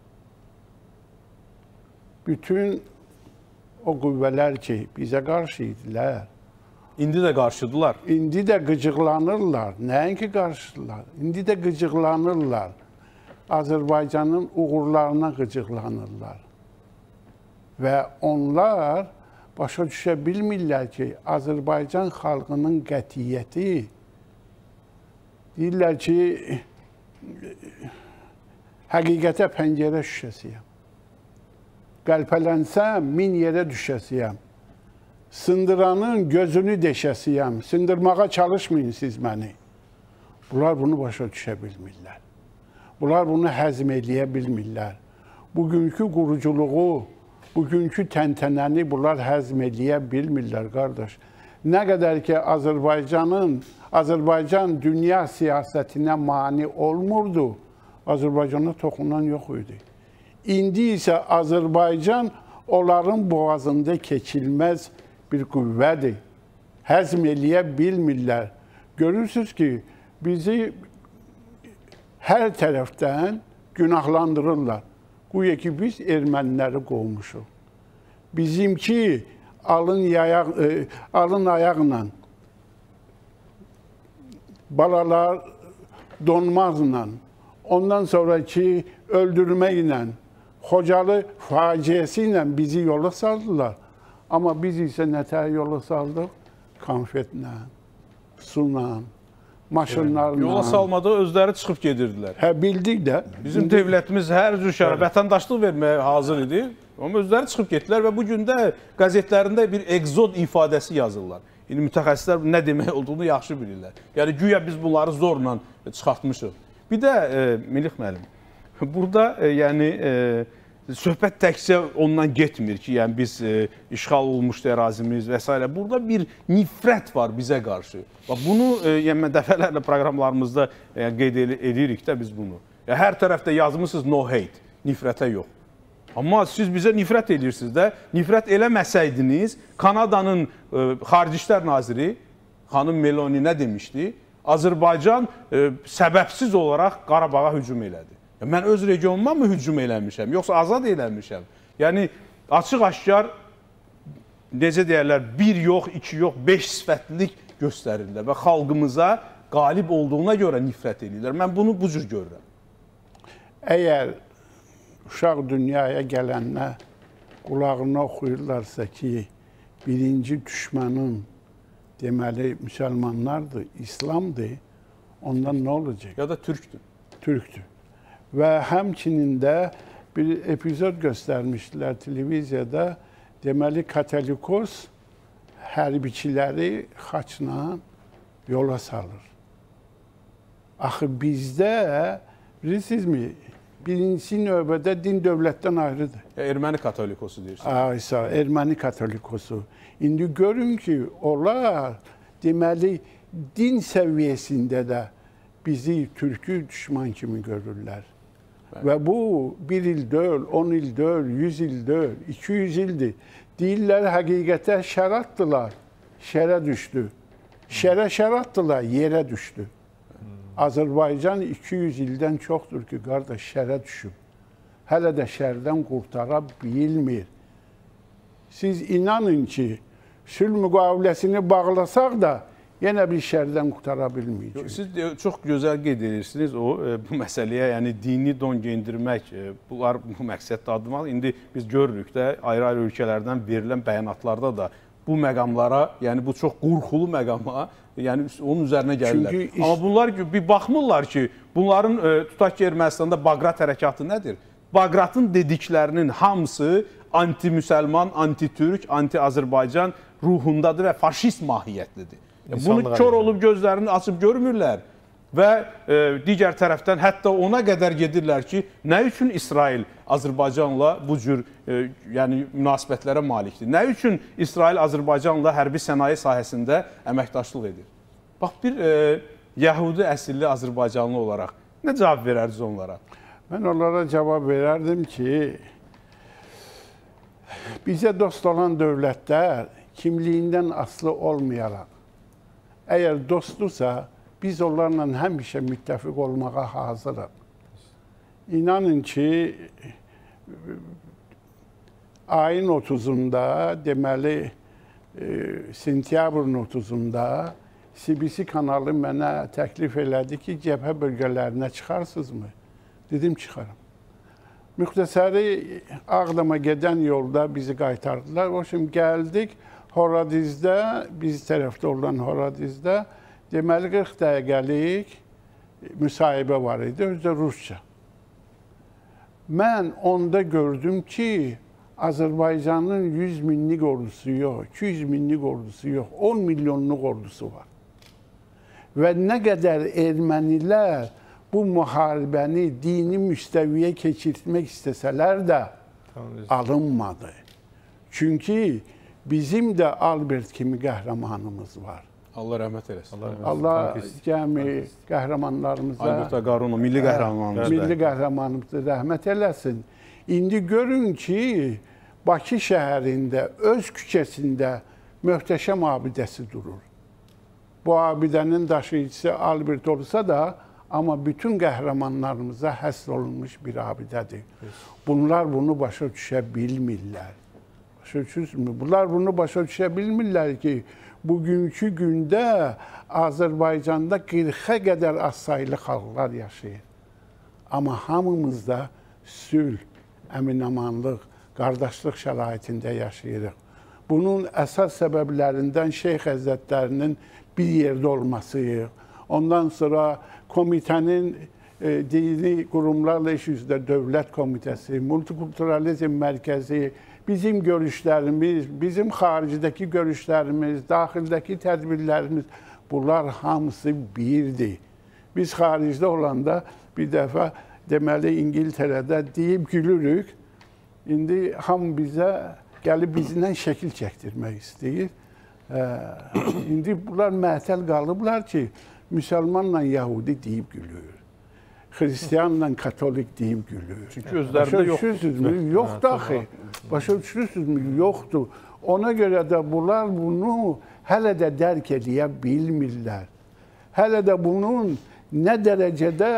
Bütün o qüvvələr ki, bizə qarşı idilər. İndi də qarşıdılar. İndi də qıcıqlanırlar. Nəinki qarşıdılar? İndi də qıcıqlanırlar. Azərbaycanın uğurlarına qıcıqlanırlar. Və onlar başa düşə bilmirlər ki, Azərbaycan xalqının qətiyyəti, deyirlər ki, həqiqətə pəncərə şüşəsiyəm. Qəlpələnsəm, min yerə düşəsiyəm. Sındıranın gözünü deşəsiyəm. Sındırmağa çalışmayın siz məni. Bunlar bunu başa düşə bilmirlər. Bunlar bunu həzm eləyə bilmirlər. Bugünkü quruculuğu, bugünkü təntənəni bunlar həzm eləyə bilmirlər, qardaş. Nə qədər ki, Azərbaycan dünya siyasətinə mane olmurdu, Azərbaycana toxunan yox idi. İndi isə Azərbaycan onların boğazında keçilməz bir qüvvədir. Həzm eləyə bilmirlər. Görürsünüz ki, bizi hər tərəfdən günahlandırırlar. Güya ki, biz erməniləri qovmuşuq. Bizimki alın ayaqla, balalar donmazla, ondan sonraki öldürməklə, Xocalı faciəsi ilə bizi yola saldılar. Amma biz isə nətər yola saldıq? Konfetlə, suyla, maşınlarla. Yola salmada özləri çıxıb gedirdilər. Hə, bildik də. Bizim devlətimiz hər cür şərə vətəndaşlıq verməyə hazır idi. Amma özləri çıxıb getdilər və bu gün də qəzetlərində bir egzod ifadəsi yazırlar. İndi mütəxəssislər nə demək olduğunu yaxşı bilirlər. Yəni, güya biz bunları zorla çıxartmışıq. Bir də, Melih müəllim, burada söhbət təkcə ondan getmir ki, yəni biz işğal olmuşdu ərazimiz və s. Burada bir nifrət var bizə qarşı. Bunu dəfələrlə proqramlarımızda qeyd edirik də biz bunu. Hər tərəfdə yazmışsınız no hate, nifrətə yox. Amma siz bizə nifrət edirsiniz də, nifrət eləməsəydiniz, Kanadanın Xarici İşlər Naziri xanım Meloni nə demişdi? Azərbaycan səbəbsiz olaraq Qarabağa hücum elədi. Mən öz regionuma mı hücum eləmişəm, yoxsa azad eləmişəm? Yəni, açıq-aşkar, necə deyərlər, 1 yox, 2 yox, 5 sifətlilik göstərirlər və xalqımıza qalib olduğuna görə nifrət edirlər. Mən bunu bu cür görürəm. Əgər uşaq dünyaya gələndə qulağına oxuyurlarsa ki, birinci düşmənin deməli müsəlmanlardır, İslamdır, ondan nə olacaq? Ya da türkdür. Türkdür. Və həmçinin də bir epizod göstərmişdilər televiziyada. Deməli, Katolikos hərbiçiləri xaçla yola salır. Axı bizdə, bilirsinizmi, birinci növbədə din dövlətdən ayrıdır. Erməni katolikosu deyirsiniz. Erməni katolikosu. İndi görün ki, onlar deməli din səviyyəsində də bizi türkü düşman kimi görürlər. Və bu 1 il deyil, 10 il deyil, 100 il deyil, 200 ildir. Deyirlər, həqiqətə şər atdılar, şərə düşdü. Şər atdılar, yerə düşdü. Azərbaycan 200 ildən çoxdur ki, qardaş, şərə düşüb. Hələ də şərdən qurtara bilmir. Siz inanın ki, sülh müqaviləsini bağlasaq da, yenə bir şərdən qurtara bilməyəcək. Siz çox gözəl qeyd edirsiniz bu məsələyə, yəni dini don geyindirmək, bunlar bu məqsəddə adılmalı. İndi biz görürük də, ayrı-ayrı ölkələrdən verilən bəyanatlarda da bu məqamlara, yəni bu çox qorxulu məqama, yəni onun üzərinə gəlirlər. Amma bunlar bir baxmırlar ki, bunların, tutaq ki, Ermənistanda Baqrat hərəkatı nədir? Baqratın dediklərinin hamısı anti-müsəlman, anti-türk, anti-Azərbaycan ruhundadır və faşist mahiyyətlidir. Bunu kör olub gözlərini açıb görmürlər və digər tərəfdən hətta ona qədər gedirlər ki, nə üçün İsrail Azərbaycanla bu cür münasibətlərə malikdir? Nə üçün İsrail Azərbaycanla hərbi sənaye sahəsində əməkdaşlıq edir? Bax, bir Yəhudi əsilli Azərbaycanlı olaraq nə cavab verərdiniz onlara? Mən onlara cavab verərdim ki, bizə dost olan dövlətlər kimliyindən asılı olmayaraq, əgər dostdursa, biz onlarla həmişə müttəfiq olmağa hazırıq. İnanın ki, ayın 30-unda, deməli, sentyabrın 30-unda CBC kanalı mənə təklif elədi ki, cəbhə bölgələrinə çıxarsınızmı? Dedim, çıxarım. Müxtəsəri Ağdama gedən yolda bizi qaytardılar. O şimdi gəldik. Horadizdə, biz tərəfdə olan Horadizdə deməli 40 dəqiqəlik müsahibə var idi, özü Rusça. Mən onda gördüm ki, Azərbaycanın 100 minlik ordusu yox, 200 minlik ordusu yox, 10 milyonluq ordusu var. və nə qədər ermənilər bu müharibəni dini müstəviyə keçirtmək istəsələr də alınmadı. Çünki bizim də Albert kimi qəhrəmanımız var. Allah rəhmət eləsin. Allah gəmi qəhrəmanlarımıza, Alberto Qaruno, milli qəhrəmanımız. milli qəhrəmanımıza rəhmət eləsin. İndi görün ki, Bakı şəhərində, öz küçəsində möhtəşəm abidəsi durur. Bu abidənin daşıyıcısı Albert olsa da, amma bütün qəhrəmanlarımıza həsr olunmuş bir abidədir. Bunlar bunu başa düşə bilmirlər. Bunlar bunu başa düşə bilmirlər ki, bugünkü gündə Azərbaycanda 40-a qədər azsaylı xalqlar yaşayır. Amma hamımızda sülh, əmin-amanlıq, qardaşlıq şəraitində yaşayırıq. Bunun əsas səbəblərindən Şeyx Həzrətlərinin bir yerdə olması, ondan sonra komitənin dini qurumlarla iş üzrə Dövlət Komitəsi, Multikulturalizm Mərkəzi, bizim görüşlərimiz, bizim xaricdəki görüşlərimiz, daxildəki tədbirlərimiz, bunlar hamısı birdir. Biz xaricdə olanda bir dəfə deməli İngiltərədə deyib gülürük. İndi hamı bizə gəlib bizlə şəkil çəkdirmək istəyir. İndi bunlar məhtəl qalıblar ki, müsəlmanla Yahudi deyib gülür. Hristiyanla Katolik deyib gülür. Çünki özlərində yoxdur. Yoxdur axı. Başa düşürsünüzmü? Yoxdur. Ona görə də bunlar bunu hələ də dərk edə bilmirlər. Hələ də bunun nə dərəcədə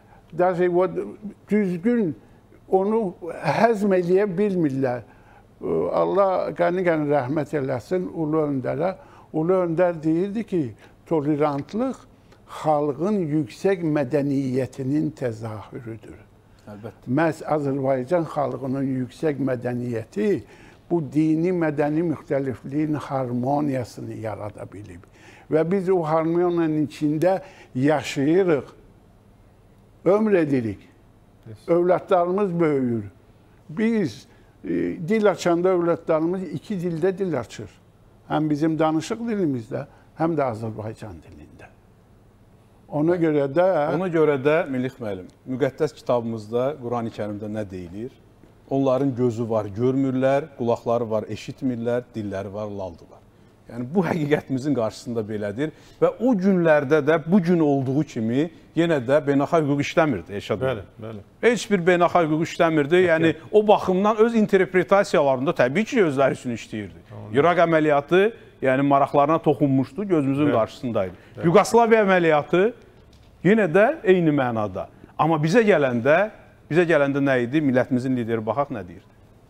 düzgün onu həzm edə bilmirlər. Allah qəni-qəni rəhmət eləsin Ulu Öndərə. Ulu Öndər deyirdi ki, tolerantlıq xalqın yüksək mədəniyyətinin təzahürüdür. Əlbəttə. Məhz Azərbaycan xalqının yüksək mədəniyyəti bu dini mədəni müxtəlifliyin harmoniyasını yarada bilib. Və biz o harmoniyanın içində yaşayırıq, ömr edirik. Övladlarımız böyüyür. Biz dil açanda övladlarımız iki dildə dil açır. Həm bizim danışıq dilimizdə, həm də Azərbaycan dilində. Ona görə də Milli müəllim, müqəddəs kitabımızda, Qurani Kərimdə nə deyilir? Onların gözü var, görmürlər, qulaqları var, eşitmirlər, dilləri var, laldılar. Yəni bu həqiqətimizin qarşısında belədir və o günlərdə də bu gün olduğu kimi yenə də beynəlxalq hüquq işləmirdi Elşad bəy. Bəli. Heç bir beynəlxalq hüquq işləmirdi. Yəni o baxımdan öz interpretasiyalarında təbii ki, özləri üçün işləyirdi. İraq əməliyyatı yəni maraqlarına toxunmuşdu, gözümüzün qarşısındaydı. Yugoslaviya əməliyyatı yenə də eyni mənada. Amma bizə gələndə nə idi? Millətimizin lideri baxaq nə deyirdi?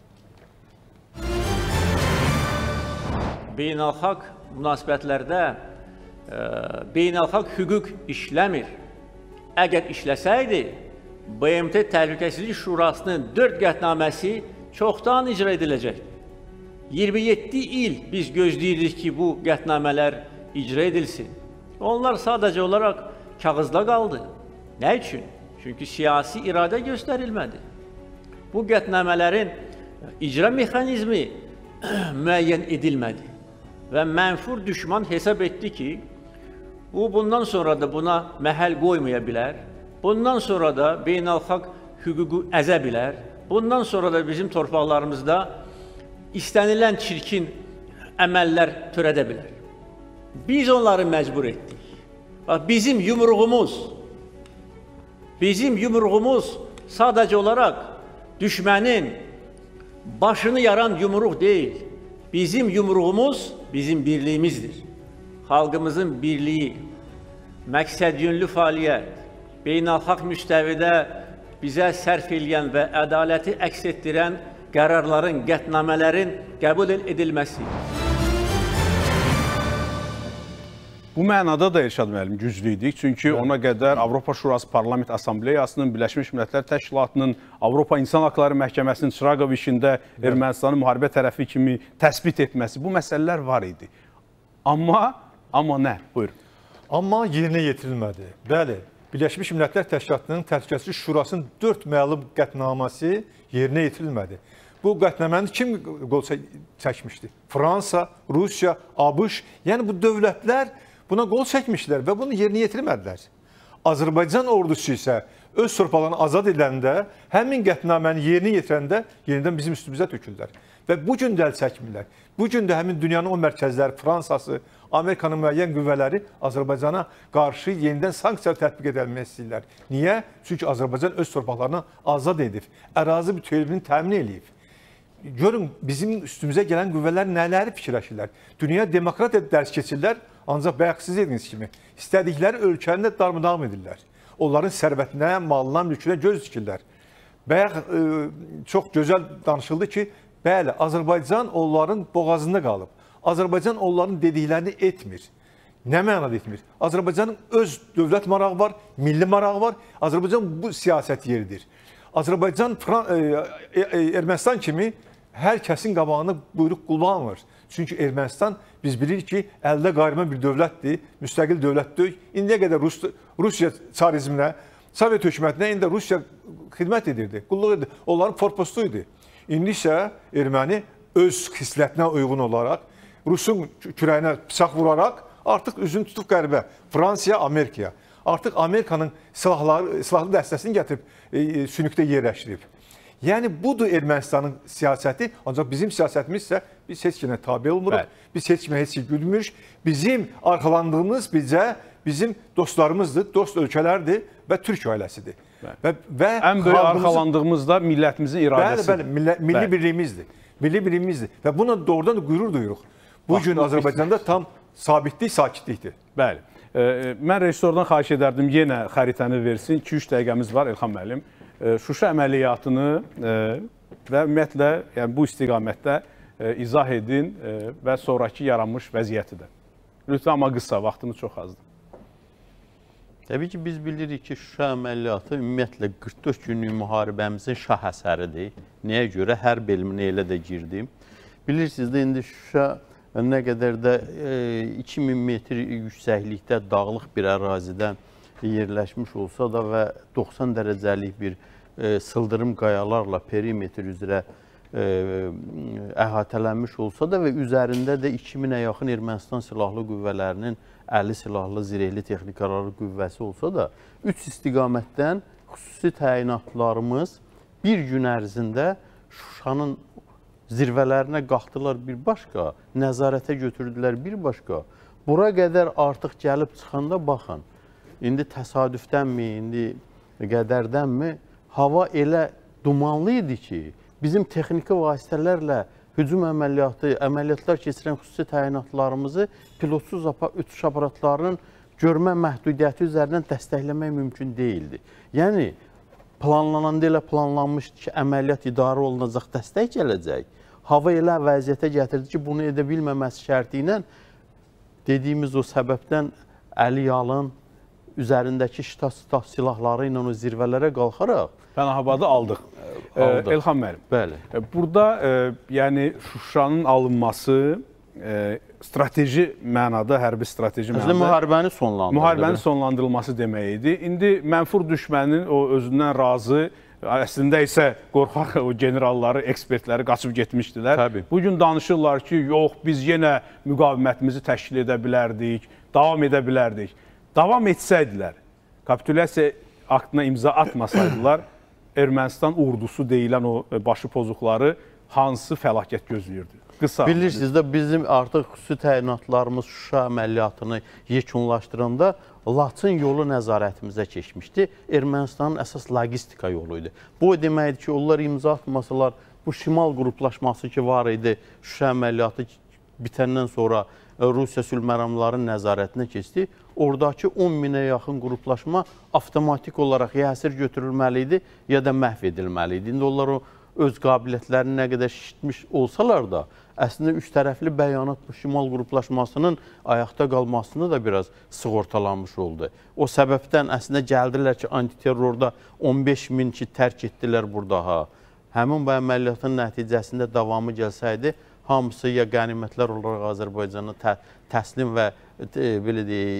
Beynəlxalq münasibətlərdə beynəlxalq hüquq işləmir. Əgər işləsəydi, BMT Təhlükəsizlik Şurasının 4 qətnaməsi çoxdan icra ediləcəkdir. 27 il biz gözləyirdik ki, bu qətnamələr icra edilsin. Onlar sadəcə olaraq kağızda qaldı. Nə üçün? Çünki siyasi iradə göstərilmədi. Bu qətnamələrin icra mexanizmi müəyyən edilmədi. Və mənfur düşman hesab etdi ki, bundan sonra da buna məhəl qoymaya bilər, bundan sonra da beynəlxalq hüququ əzə bilər, bundan sonra da bizim torpaqlarımızda istənilən çirkin əməllər törədə bilər. Biz onları məcbur etdik. Bizim yumruğumuz sadəcə olaraq düşmənin başını yaran yumruq deyil. Bizim yumruğumuz bizim birliyimizdir. Xalqımızın birliyi, məqsədyönlü fəaliyyət, beynəlxalq müstəvidə bizə sərf eləyən və ədaləti əks etdirən qərarların, qətnamələrin qəbul edilməsi. Bu mənada da Elşad müəllim güclüydük. Çünki ona qədər Avropa Şurası Parlament Assambleyasının, Birləşmiş Millətlər Təşkilatının, Avropa İnsan Haqları Məhkəməsinin Çırağov işində Ermənistanın müharibə tərəfi kimi təsbit etməsi, bu məsələlər var idi. Amma nə? Buyurun. Amma yerinə yetirilmədi. Bəli, Birləşmiş Millətlər Təşkilatının Təhlükəsizlik Şurasının 4 məlum qətnaməsi yerinə yetirilmədi. Bu qətnaməni kim qol çəkmişdi? Fransa, Rusiya, ABŞ, yəni bu dövlətlər Buna qol çəkmişlər və bunu yerinə yetirmədilər. Azərbaycan ordusu isə öz torpaqlarını azad edəndə, həmin qətnaməni yerinə yetirəndə yenidən bizim üstümüzə töküldülər. Və bu gün də əl çəkmirlər. Bu gün də həmin dünyanın o mərkəzləri, Fransası, Amerikanın müəyyən qüvvələri Azərbaycana qarşı yenidən sanksiyalar tətbiq edilmək istəyirlər. Niyə? Çünki Azərbaycan öz torpaqlarını azad edib, ərazi bütövlüyünü təmin edib. Görün, bizim üstümüzə gələn qüvvələr nələri fikirləşirlər. Dünya demokratiya dərs keçirlər, ancaq bayaq siz dediniz kimi, istədikləri ölkəni də darmadağın edirlər. Onların sərvətinə, malına, mülkünə göz dikirlər. Bayaq çox gözəl danışıldı ki, bəli, Azərbaycan onların boğazında qalıb. Azərbaycan onların dediklərini etmir. Nə mənada etmir? Azərbaycanın öz dövlət marağı var, milli marağı var. Azərbaycan bu siyasət yeridir. Azərbaycan Ermənistan kimi hər kəsin qabağına buyruq qullanmır. Çünki Ermənistan biz bilirik ki, əldə qayırma bir dövlətdir, müstəqil dövlətdir. İndiyə qədər Rusiya çarizminə, Sovet hökumətinə indi Rusiya xidmət edirdi, qulluq edirdi. Onların forpostu idi. İndi isə erməni öz xislətinə uyğun olaraq, Rusun kürəyinə bıçaq vuraraq artıq üzünü tutub qərbə, Fransaya, Amerikaya. Artıq Amerikanın silahlı dəstəsini gətirib sünükdə yerləşdirib. Yəni, budur Ermənistanın siyasəti, ancaq bizim siyasətimiz isə biz heç kimə tabi olmuruq, biz heç kimə heç şey gülmürük. Bizim arxalandığımız bizim dostlarımızdır, dost ölkələrdir və Türk ailəsidir. Və ən böyük arxalandığımız da millətimizin iradəsidir. Bəli, milli birliyimizdir. Milli birliyimizdir və buna doğrudan da qürur duyuruq. Bugün Azərbaycanda tam sabitlik, sakitlikdir. Bəli. Mən rejissordan xahiş edərdim, yenə xəritəni versin. 2-3 dəqiqəmiz var, Elxan müəllim. Şuşa əməliyyatını və ümumiyyətlə bu istiqamətdə izah edin və sonraki yaranmış vəziyyəti də. Lütfən, amma qısa, vaxtımız çox azdır. Təbii ki, biz bilirik ki, Şuşa əməliyyatı ümumiyyətlə 44 günlük müharibəmizin şah əsəridir. Nəyə görə? Hər bölümünə elə də girdim. Bilirsiniz də, indi Şuşa nə qədər də 2000 metr yüksəklikdə dağlıq bir ərazidən yerləşmiş olsa da və 90 dərəcəlik bir sıldırım qayalarla perimetr üzrə əhatələnmiş olsa da və üzərində də 2000-ə yaxın Ermənistan silahlı qüvvələrinin 50 silahlı zirehli texnikaları qüvvəsi olsa da 3 istiqamətdən xüsusi təyinatlarımız bir gün ərzində Şuşanın zirvələrinə qalxdılar bir başqa, nəzarətə götürdülər bir başqa. Bura qədər artıq gəlib çıxanda baxın, indi təsadüfdənmi, indi qədərdənmi, hava elə dumanlı idi ki, bizim texniki vasitələrlə hücum əməliyyatlar keçirən xüsusi təyinatlarımızı pilotsuz uçuş aparatlarının görmə məhdudiyyəti üzərindən dəstəkləmək mümkün deyildi. Yəni, planlananda elə planlanmışdı ki, əməliyyat idarə olunacaq, dəstək gələcək. Hava elə vəziyyətə gətirdi ki, bunu edə bilməməsi şərti ilə dediyimiz o səbəbdən Əliyalın üzərindəki şita silahları ilə o zirvələrə qalxaraq Pənahabadı aldıq. Elxan müəllim. Bəli. Burada yəni Şuşanın alınması strateji mənada, hərbi strateji mənada müharibənin sonlandırılması demək idi. İndi mənfur düşmənin o özündən razı, əslində isə qorxaq o generalları, ekspertləri qaçıb getmişdilər. Bugün danışırlar ki, yox, biz yenə müqavimətimizi təşkil edə bilərdik, davam edə bilərdik. Davam etsəydilər, kapitulyasiya aktına imza atmasaydılar, Ermənistan ordusu deyilən o başı pozuqları hansı fəlakət gözləyirdi? Qısa. Bilirsiniz də, bizim artıq xüsusi təyinatlarımız Şuşa əməliyyatını yekunlaşdıranda Laçın yolu nəzarətimizə keçmişdi. Ermənistanın əsas logistika yolu idi. Bu deməkdir ki, onlar imza atmasalar, bu şimal qruplaşması ki var idi, Şuşa əməliyyatı bitəndən sonra Rusiya sülhməramlarının nəzarətinə keçdi. Oradakı 10.000-ə yaxın qruplaşma avtomatik olaraq ya əsir götürülməli idi, ya da məhv edilməli idi. İndi onlar o öz qabiliyyətlərini nə qədər şişitmiş olsalar da, əslində üç tərəfli bəyanat bu şimal qruplaşmasının ayaqda qalmasını da biraz sığortalanmış oldu. O səbəbdən əslində gəldilər ki, antiterrorda 15.000 ki, tərk etdilər burada. Həmin bu əməliyyatın nəticəsində davamı gəlsəydi, hamısı ya qənimətlər olaraq Azərbaycana təslim və belə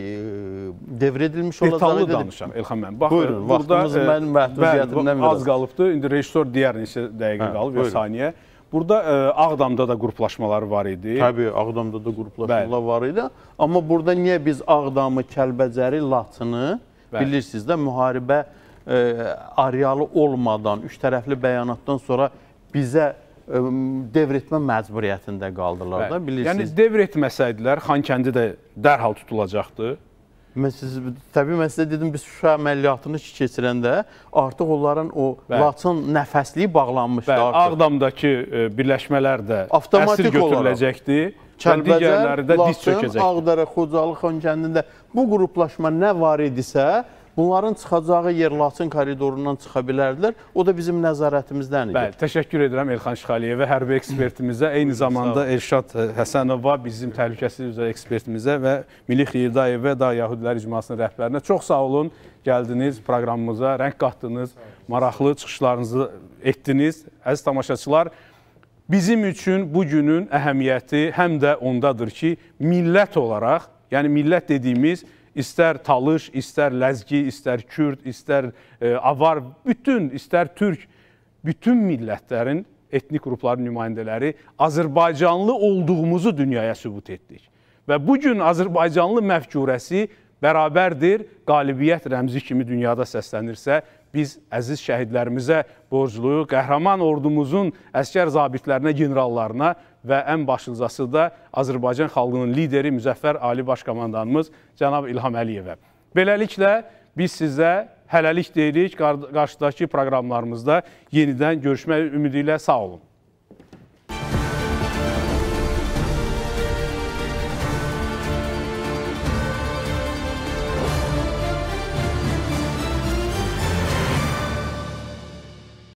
devr edilmiş olacaq. Detallı danışaq, Elxan müəllim. Buyurun, vaxtımız mənim məhdudiyyətimdən az qalıbdır. İndi rejissor deyər neçə dəqiqə qalıb, ya saniyə. Burada Ağdamda da qruplaşmalar var idi. Təbii, Ağdamda da qruplaşmalar var idi. Amma burada niyə biz Ağdamı, Kəlbəcəri, Laçını bilirsiniz də müharibə arealı olmadan, üç tərəfli bəyanatdan sonra bizə devr etmə məcburiyyətində qaldılar da, bilirsiniz. Yəni devr etməsəydilər, Xankəndi də dərhal tutulacaqdı. Təbii mən sizə dedim, biz Şuşa əməliyyatını keçirəndə artıq onların o Laçın nəfəsliyi bağlanmışdı. Ağdamdakı birləşmələr də əsir götürüləcəkdi. Kəlbəcər, Laçın, Ağdərə, Xocalı, Xankəndində bu qruplaşma nə var idisə, bunların çıxacağı yer Laçın koridorundan çıxa bilərdilər. O da bizim nəzarətimizdəndir. Bəli, təşəkkür edirəm Elxan Şıxəliyevə, hərbi ekspertimizə, eyni zamanda Elşad Həsənova, bizim təhlükəsizlik üzrə ekspertimizə və Milli Xirdayevə da Yəhudilər İcmasının rəhbərinə çox sağ olun. Gəldiniz proqramımıza, rəng qatdınız, maraqlı çıxışlarınızı etdiniz. Əziz tamaşaçılar, bizim üçün bu günün əhəmiyyəti həm də ondadır ki, millət olaraq, yəni millət dediyimiz İstər Talış, istər Ləzgi, istər Kürd, istər Avar, istər Türk, bütün millətlərin, etnik qrupların nümayəndələri Azərbaycanlı olduğumuzu dünyaya sübut etdik. Və bugün Azərbaycanlı məfkurəsi bərabərdir, qalibiyyət rəmzi kimi dünyada səslənirsə, biz əziz şəhidlərimizə borcluyuq, qəhrəman ordumuzun əskər zabitlərinə, generallarına və ən başlıcası da Azərbaycan xalqının lideri, müzəffər Ali Baş Komandanımız cənab İlham Əliyevə. Beləliklə, biz sizə hələlik deyirik, qarşıdakı proqramlarımızda yenidən görüşmək ümidi ilə sağ olun.